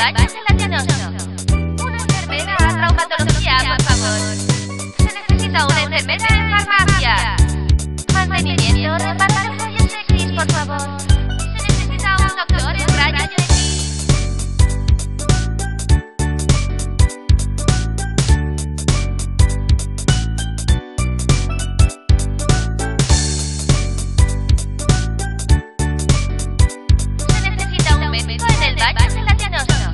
Speaker 1: Valle de la Llanosa. Una enfermera a traumatología, por favor. Se necesita una enfermera en farmacia. Mantenimiento, reparto de joyas X, por favor. Se necesita un doctor en rayos X. Se necesita un médico en el Valle de la Llanosa.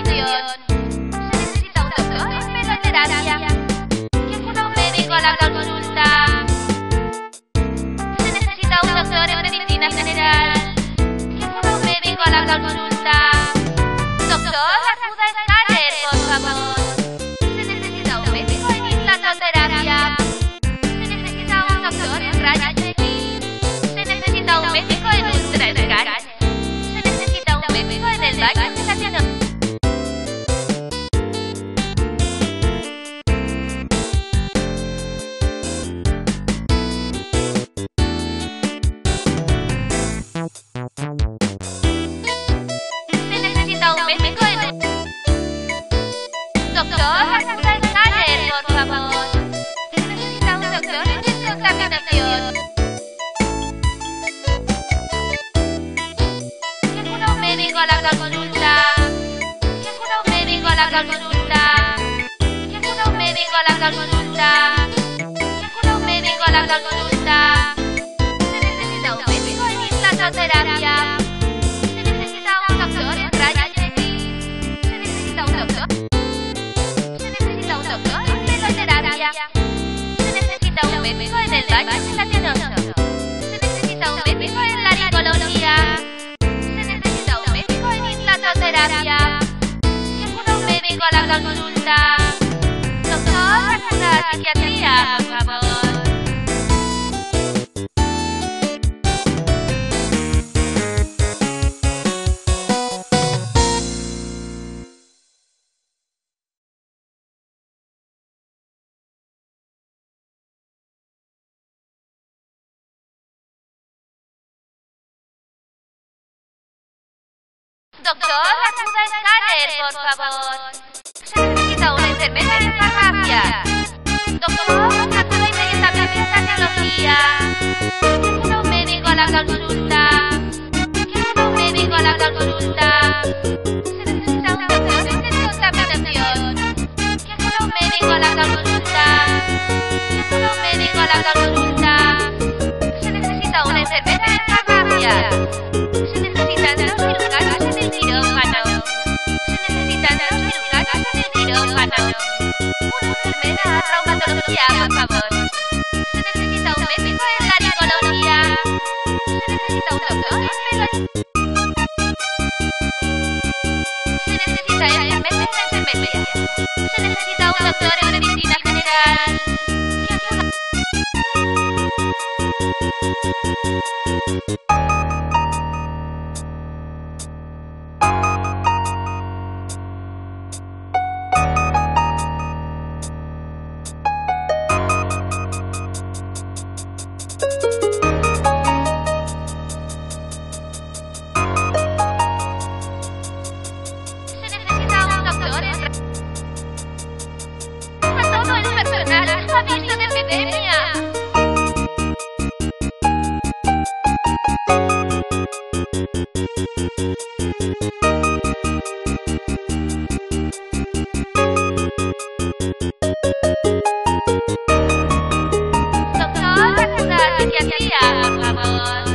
Speaker 1: atención. Se necesita un doctor en peloterapia. Que acuda un médico a la consulta. Se necesita un doctor en medicina general. Que acuda un médico a la consulta. Doctor, acuda a escáner, por favor. Se necesita un médico en implantología. Se necesita un doctor en rayos X. Se necesita un médico en ultraescáner. Se necesita un médico en el baño de la tienda. Se necesita un médico en el... Doctor, acuda a escáner, por favor. Se necesita un doctor en descontaminación. Que acuda un médico a la consulta. Que acuda un médico a la consulta. Que acuda un médico a la consulta. Que acuda un médico a la consulta. Se necesita un médico en implantología. Se necesita un doctor en rayos X. Se necesita un doctor. Se necesita un doctor en peloterapia. Se necesita un médico en el baño gelatinoso. Se necesita un médico en laringología. Se necesita un médico en implantología. Que acuda un médico a la consulta. Doctor, acuda a psiquiatría, por favor. Doctor, acuda a escáner, por favor. Se necesita una enfermera en farmacia. Doctor, acuda inmediatamente a cardiología. Que acuda un médico a la consulta. Que acuda un médico a la consulta. Se necesita un doctor en descontaminación. Que acuda un médico a la consulta. Que acuda un médico a la consulta. Se necesita una enfermera en farmacia. Se necesitan dos cirujanos en el quirófano. Se necesitan dos cirujanos en el quirófano. Una enfermera a traumatología, por favor. Se necesita un médico en laringología. Se necesita un doctor en peloterapia. Se necesita enfermería en enfermería. Se necesita un doctor en medicina general. Que acuda... Se necesita un doctor en... A todo el personal aviso de epidemia. Doctor, acuda a psiquiatría, por favor.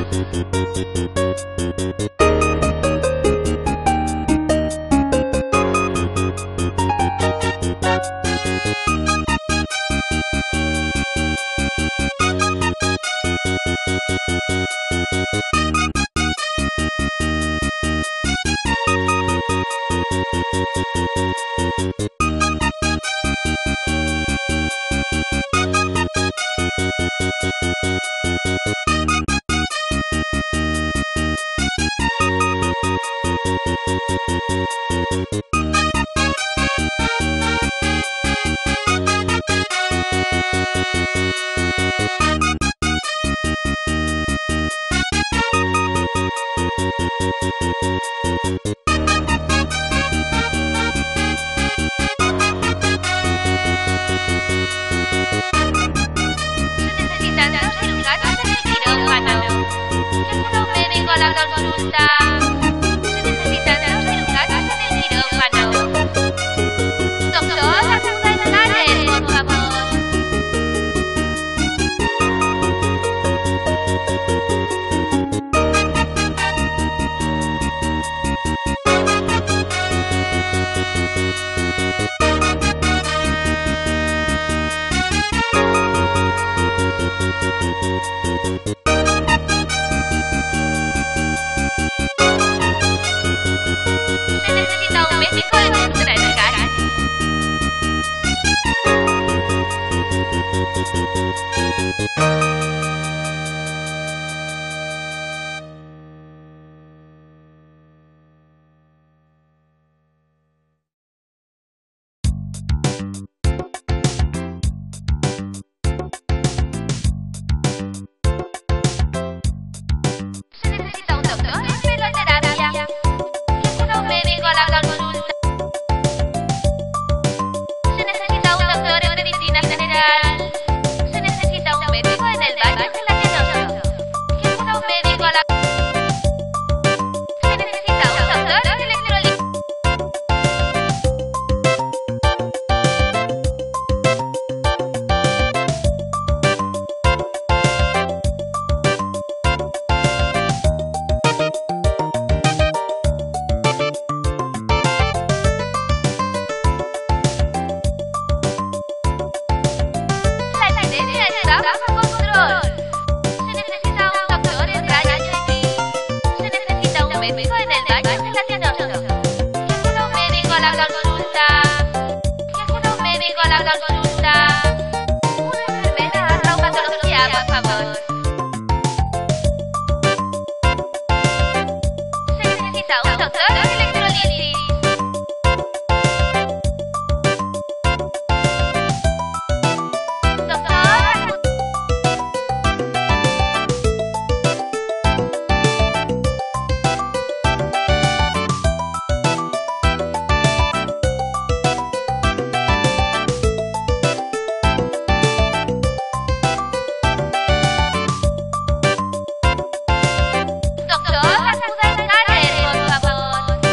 Speaker 1: consulta. Se necesitan dos cirujanos en el quirófano. Doctor, acuda a escáner, por favor. Se necesita un médico en nuestra calle. Se necesita un doctor en fisioterapia. Un médico a la consulta. Se necesita un doctor en medicina general. Se necesita un médico en el baño de la tienda. Un médico a la... Se necesita un doctor en electrolítica. La epidemia está bajo control. Se necesita un doctor en rayos X. Se necesita un médico en el baño de la tienda. Un médico a la consulta. Un médico a la consulta. Una enfermera a traumatología, por favor. Se necesita un doctor en electrolisis. Doctor. Doctor, acuda al escáner, por favor.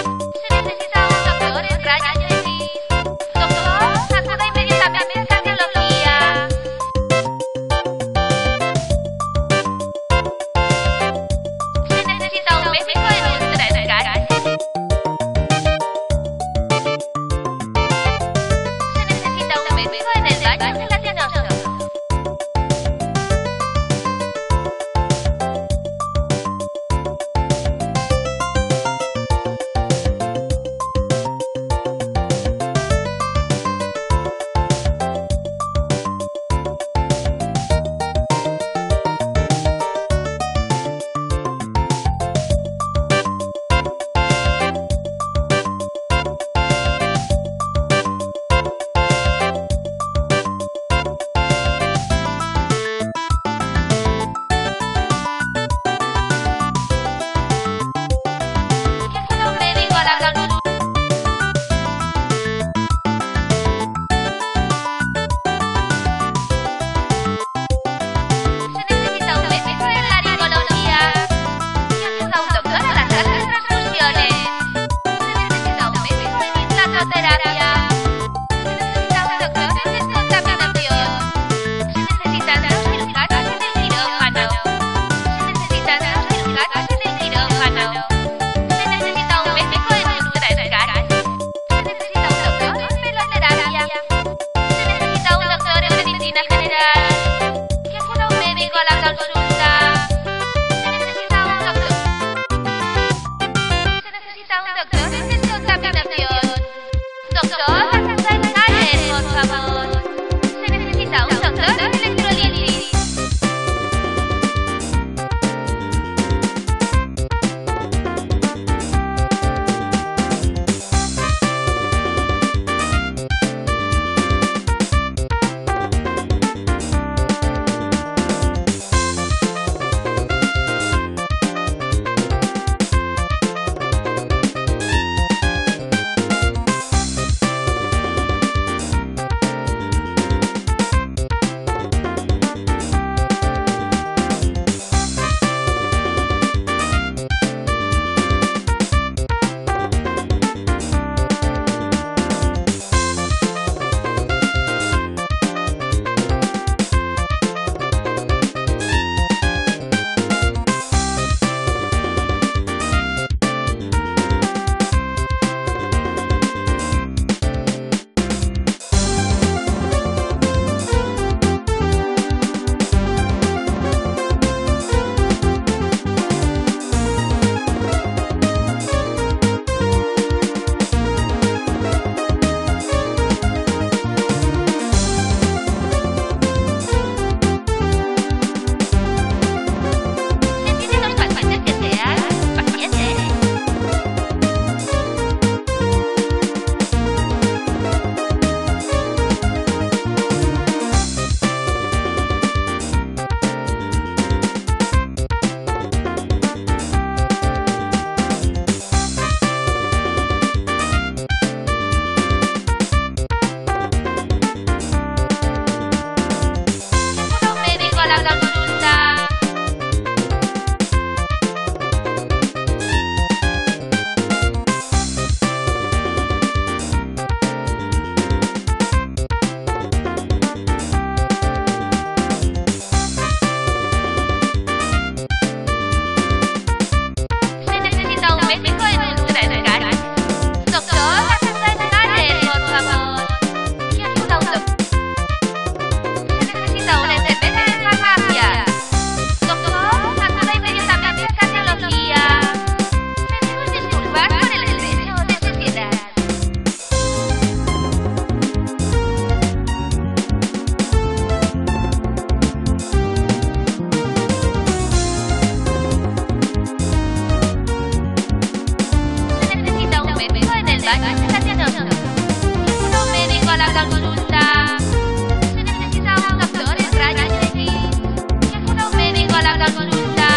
Speaker 1: vaya a diagnóstico. Si un médico a la consulta. Se necesita un doctor en rayos X. Si un médico a la consulta.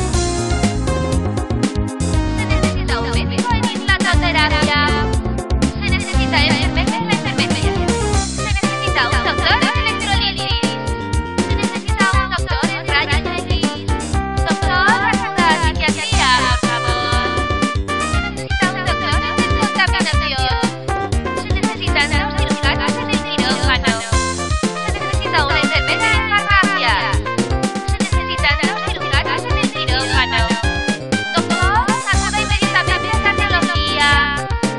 Speaker 1: Se necesita un médico en implantología. Se necesita enfermera en la enfermería. Se necesita un doctor en electrolisis. Se necesita un doctor en rayos X. Doctor, acuda a psiquiatría, por favor. Se necesita un doctor en descontaminación. Se necesitan dos cirujanos en el quirófano. Se necesita una enfermera en farmacia. Se necesitan dos cirujanos en el quirófano. Doctor, acuda inmediatamente a cardiología.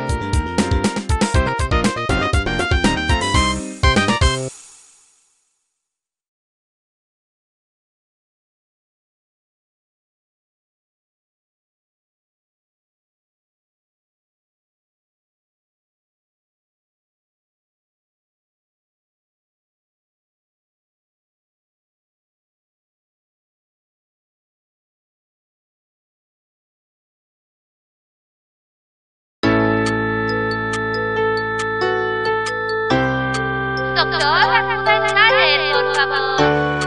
Speaker 1: Doctor, acuda a escáner, por favor.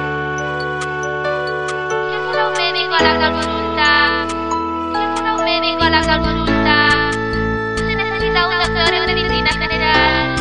Speaker 1: Si un médico a la consulta. Si un médico a la consulta. Se necesita un doctor en medicina general.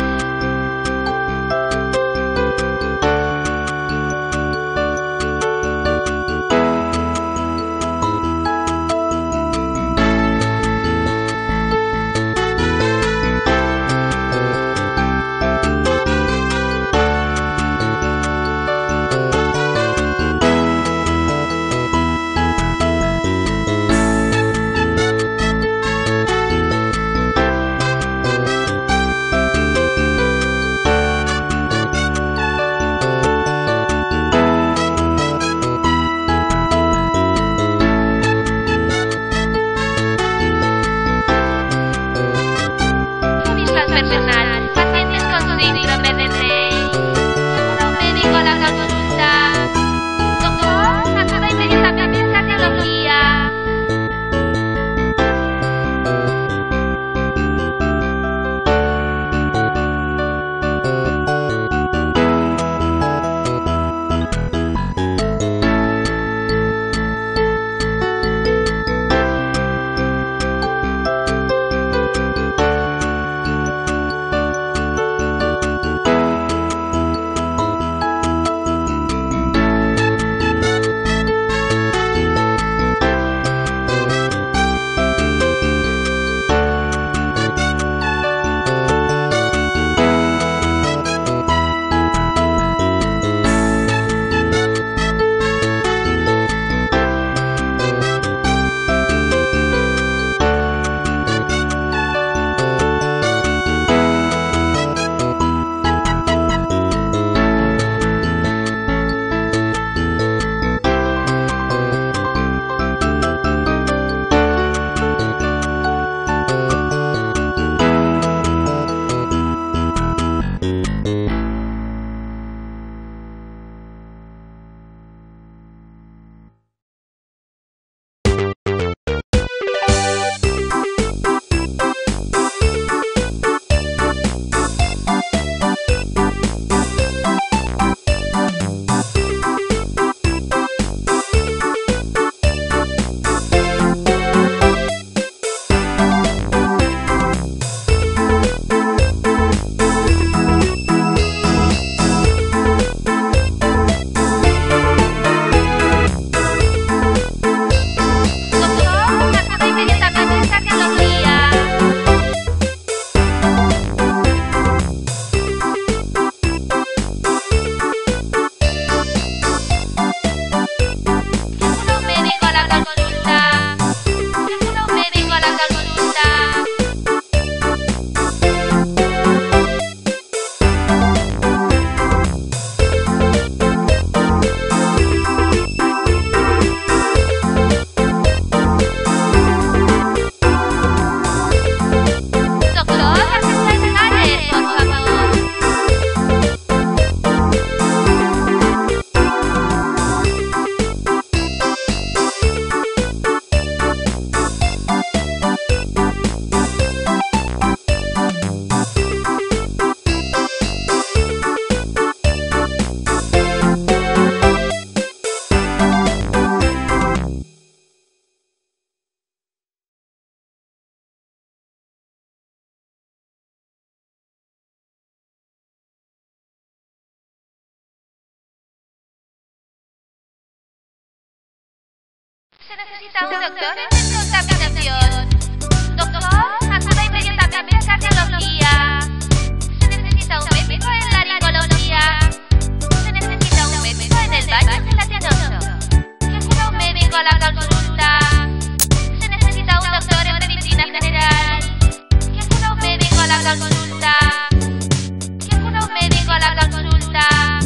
Speaker 1: necesita un doctor en descontaminación. Doctor, acuda inmediatamente a cardiología. Se necesita un médico en laringología. Se necesita un médico en el Valle Gelatinoso. Que acuda un médico a la consulta. Se necesita un doctor en medicina general. Que acuda un médico a la consulta. Que acuda un médico a la consulta.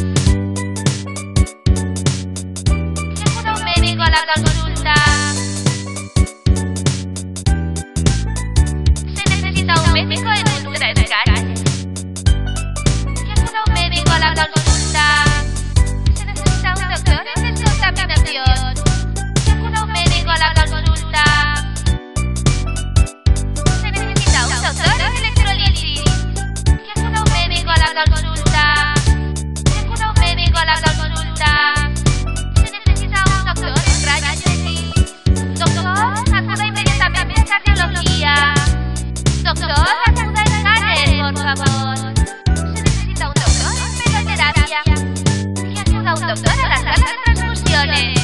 Speaker 1: Que acuda un médico a la consulta. Se necesita un médico en ultraescáner. Que acuda un médico a la consulta. Se necesita un doctor en descontaminación. Que acuda un médico a la consulta. Se necesita un doctor en electrolisis. Que acuda un médico a la consulta. Que acuda un médico a la consulta. Se necesita un doctor en rayos X. Doctor, acuda inmediatamente a cardiología. Doctor, acuda a escáner, por favor. Se necesita un doctor en meloterapia. Que acuda un doctor a la sala de transfusiones.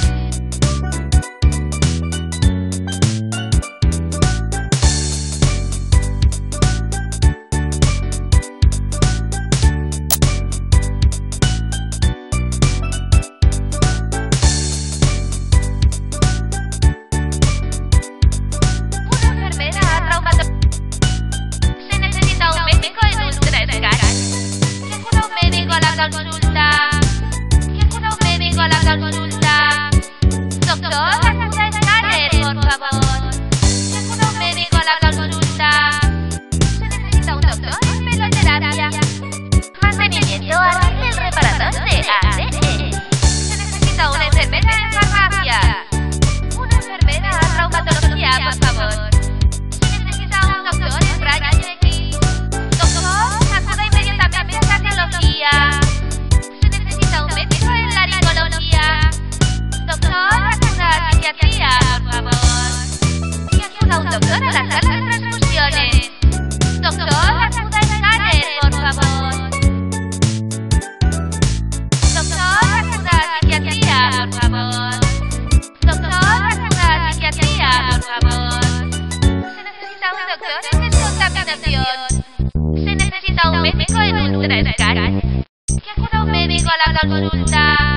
Speaker 1: Una enfermera traumatológica. Se necesita un médico en ultraescáner. Que acuda un médico a la consulta. Que acuda un médico a la consulta. Doctor, acuda a escáner, por favor. Que acuda un médico a la consulta. Se necesita un doctor en meloterapia. Mantenimiento ágil del reparador de A D E. Se necesita una enfermera en farmacia. Una enfermera a traumatología, por favor. Se necesita un doctor en rayos X. Doctor, acuda inmediatamente a cardiología. Se necesita un médico en laringología. Doctor, acuda a psiquiatría, por favor. Que acuda un doctor a la sala de transfusiones. Doctor, acuda a escáner, por favor. Doctor, acuda a psiquiatría, por favor. Doctor, acuda a psiquiatría, por favor. Se necesita un doctor en descontaminación. Se necesita un médico en ultraescáner. Que acuda un médico a la consulta.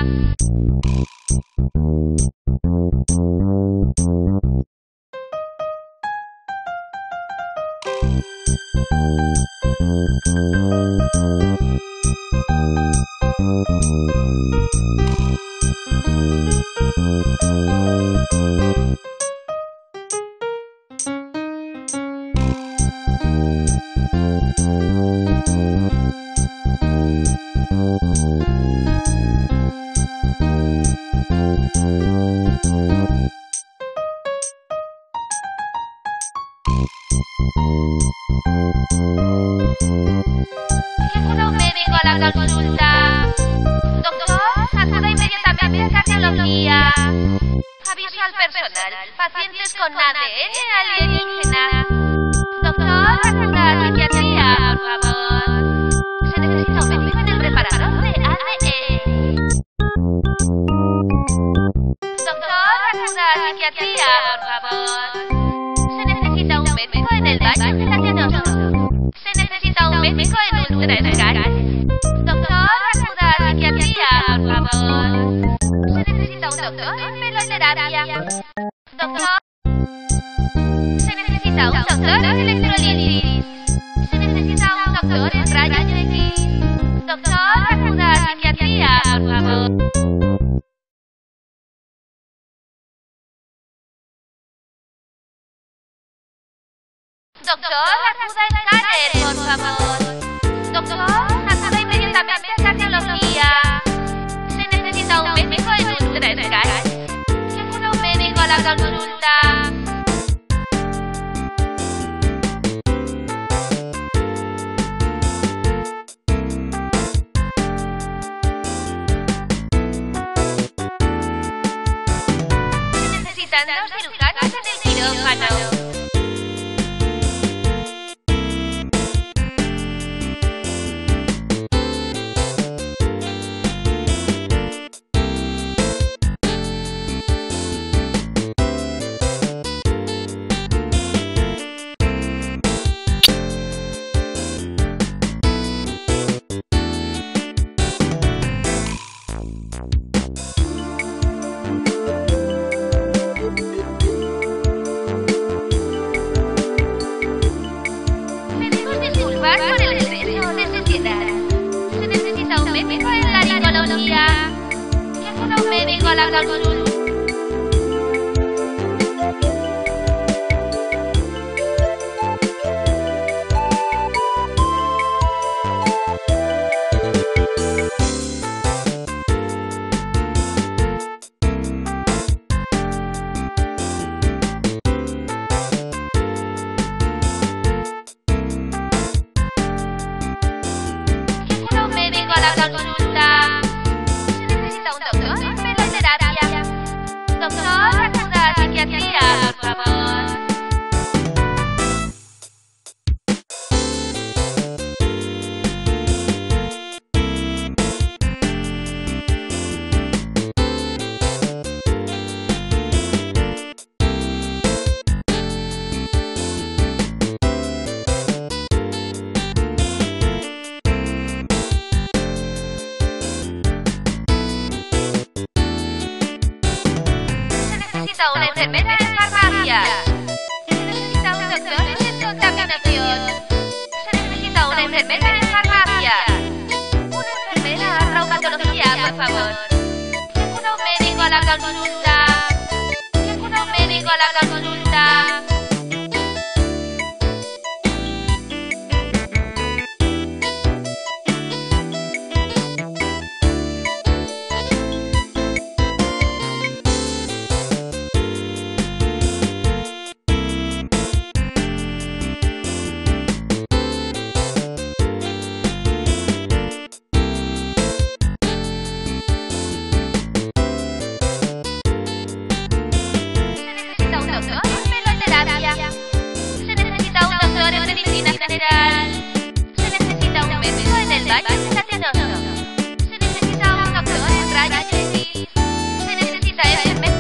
Speaker 1: Que acuda un médico a la consulta. Doctor, acuda inmediatamente a cardiología. Aviso al personal. Pacientes con A D N alienígena. Doctor, acuda a psiquiatría, por favor. Se necesita un médico en el reparador de A D E. Doctor, acuda a psiquiatría, por favor. Se necesita un médico en el Valle Gelatinoso. Se necesita un médico en ultraescáner. Doctor, acuda a psiquiatría, por favor. Se necesita un doctor en meloterapia. Doctor. Se necesita un doctor en electrolisis. Se necesita un doctor en rayos X. Doctor, acuda a psiquiatría, por favor. Doctor, acuda a escáner, por favor. Doctor, acuda inmediatamente a cardiología. Se necesita un médico en ultraescáner. Que acuda un médico a la consulta. Se necesitan dos cirujanos en el quirófano. a la consulta. Una enfermera en farmacia. Se necesita un doctor en contaminación. Se necesita una enfermera en farmacia. Una enfermera a traumatología, por favor. Llega un médico a la consulta. Llega un médico a la consulta. General. Se necesita un médico en el Valle Latinoso. Se necesita un doctor en rayos X. Se necesita enfermera.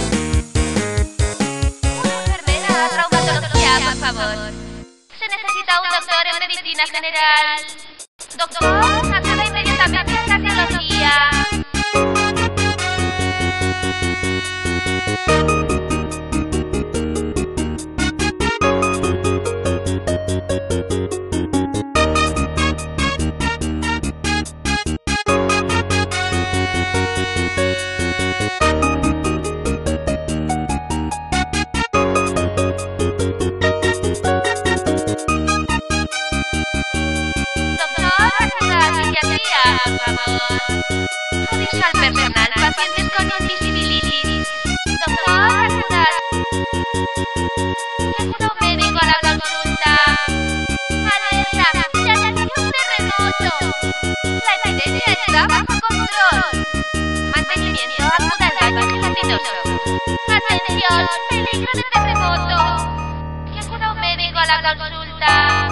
Speaker 1: Una enfermera a traumatología, por favor. Se necesita un doctor en medicina general. Doctor, acceda inmediatamente a cardiología. Por favor. Aviso al personal, pacientes con invisibilitis. Doctor, ayudar. Llega un médico a la consulta. Alerta, radiación terremoto. La epidemia está bajo control. Mantenimiento, acuda al Valle Gelatinoso. Atención, peligro de terremoto. Llega un médico a la consulta.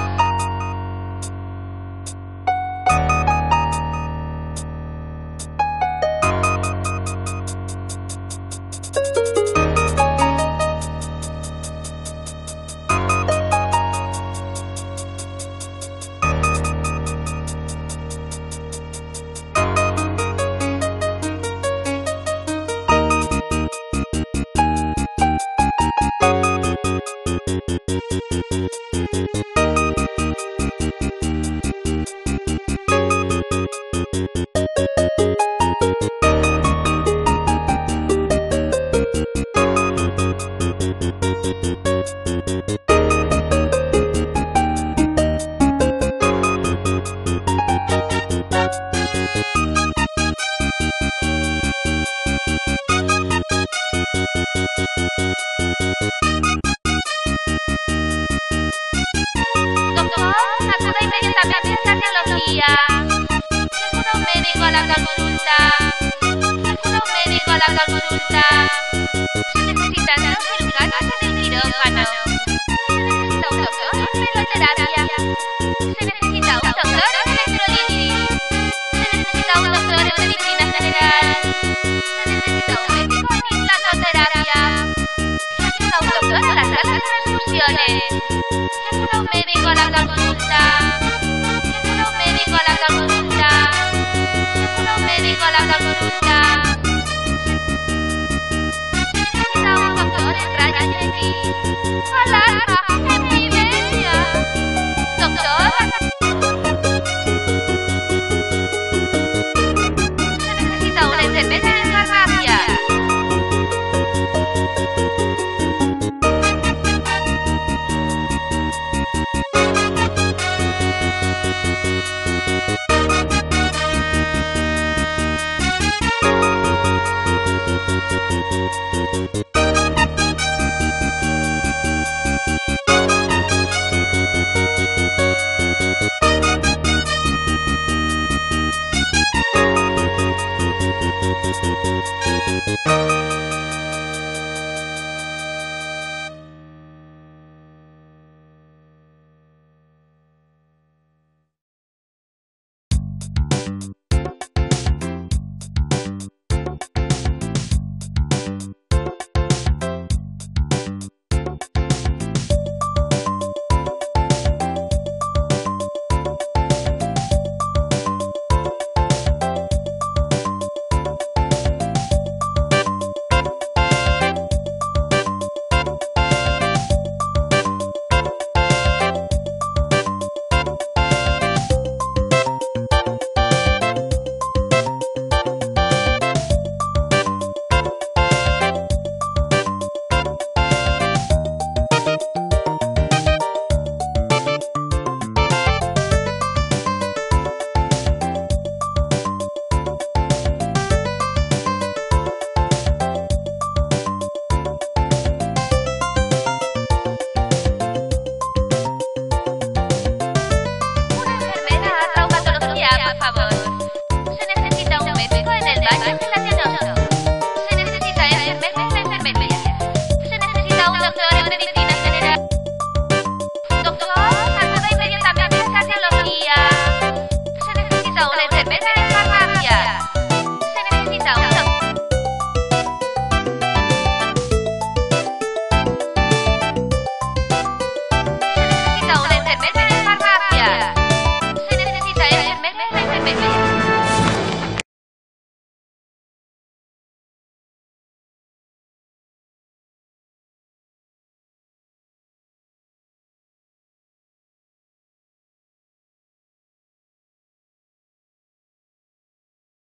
Speaker 1: Llega un médico a la consulta. Llega un médico a la consulta. Se necesitan dos cirujanos en el quirófano. Se necesita un doctor en fisioterapia. Se necesita un doctor en electrolisis. Se necesita un doctor en medicina general. Se necesita un médico en implantoterapia. Llega un doctor a la sala de transfusiones. Llega un médico a la consulta. Llega un médico a la consulta. Llega un médico a la consulta. Se necesita un doctor en rayos X. ¡Alarma! ¡Epidemia! Doctor. Se necesita una enfermera en farmacia. medicina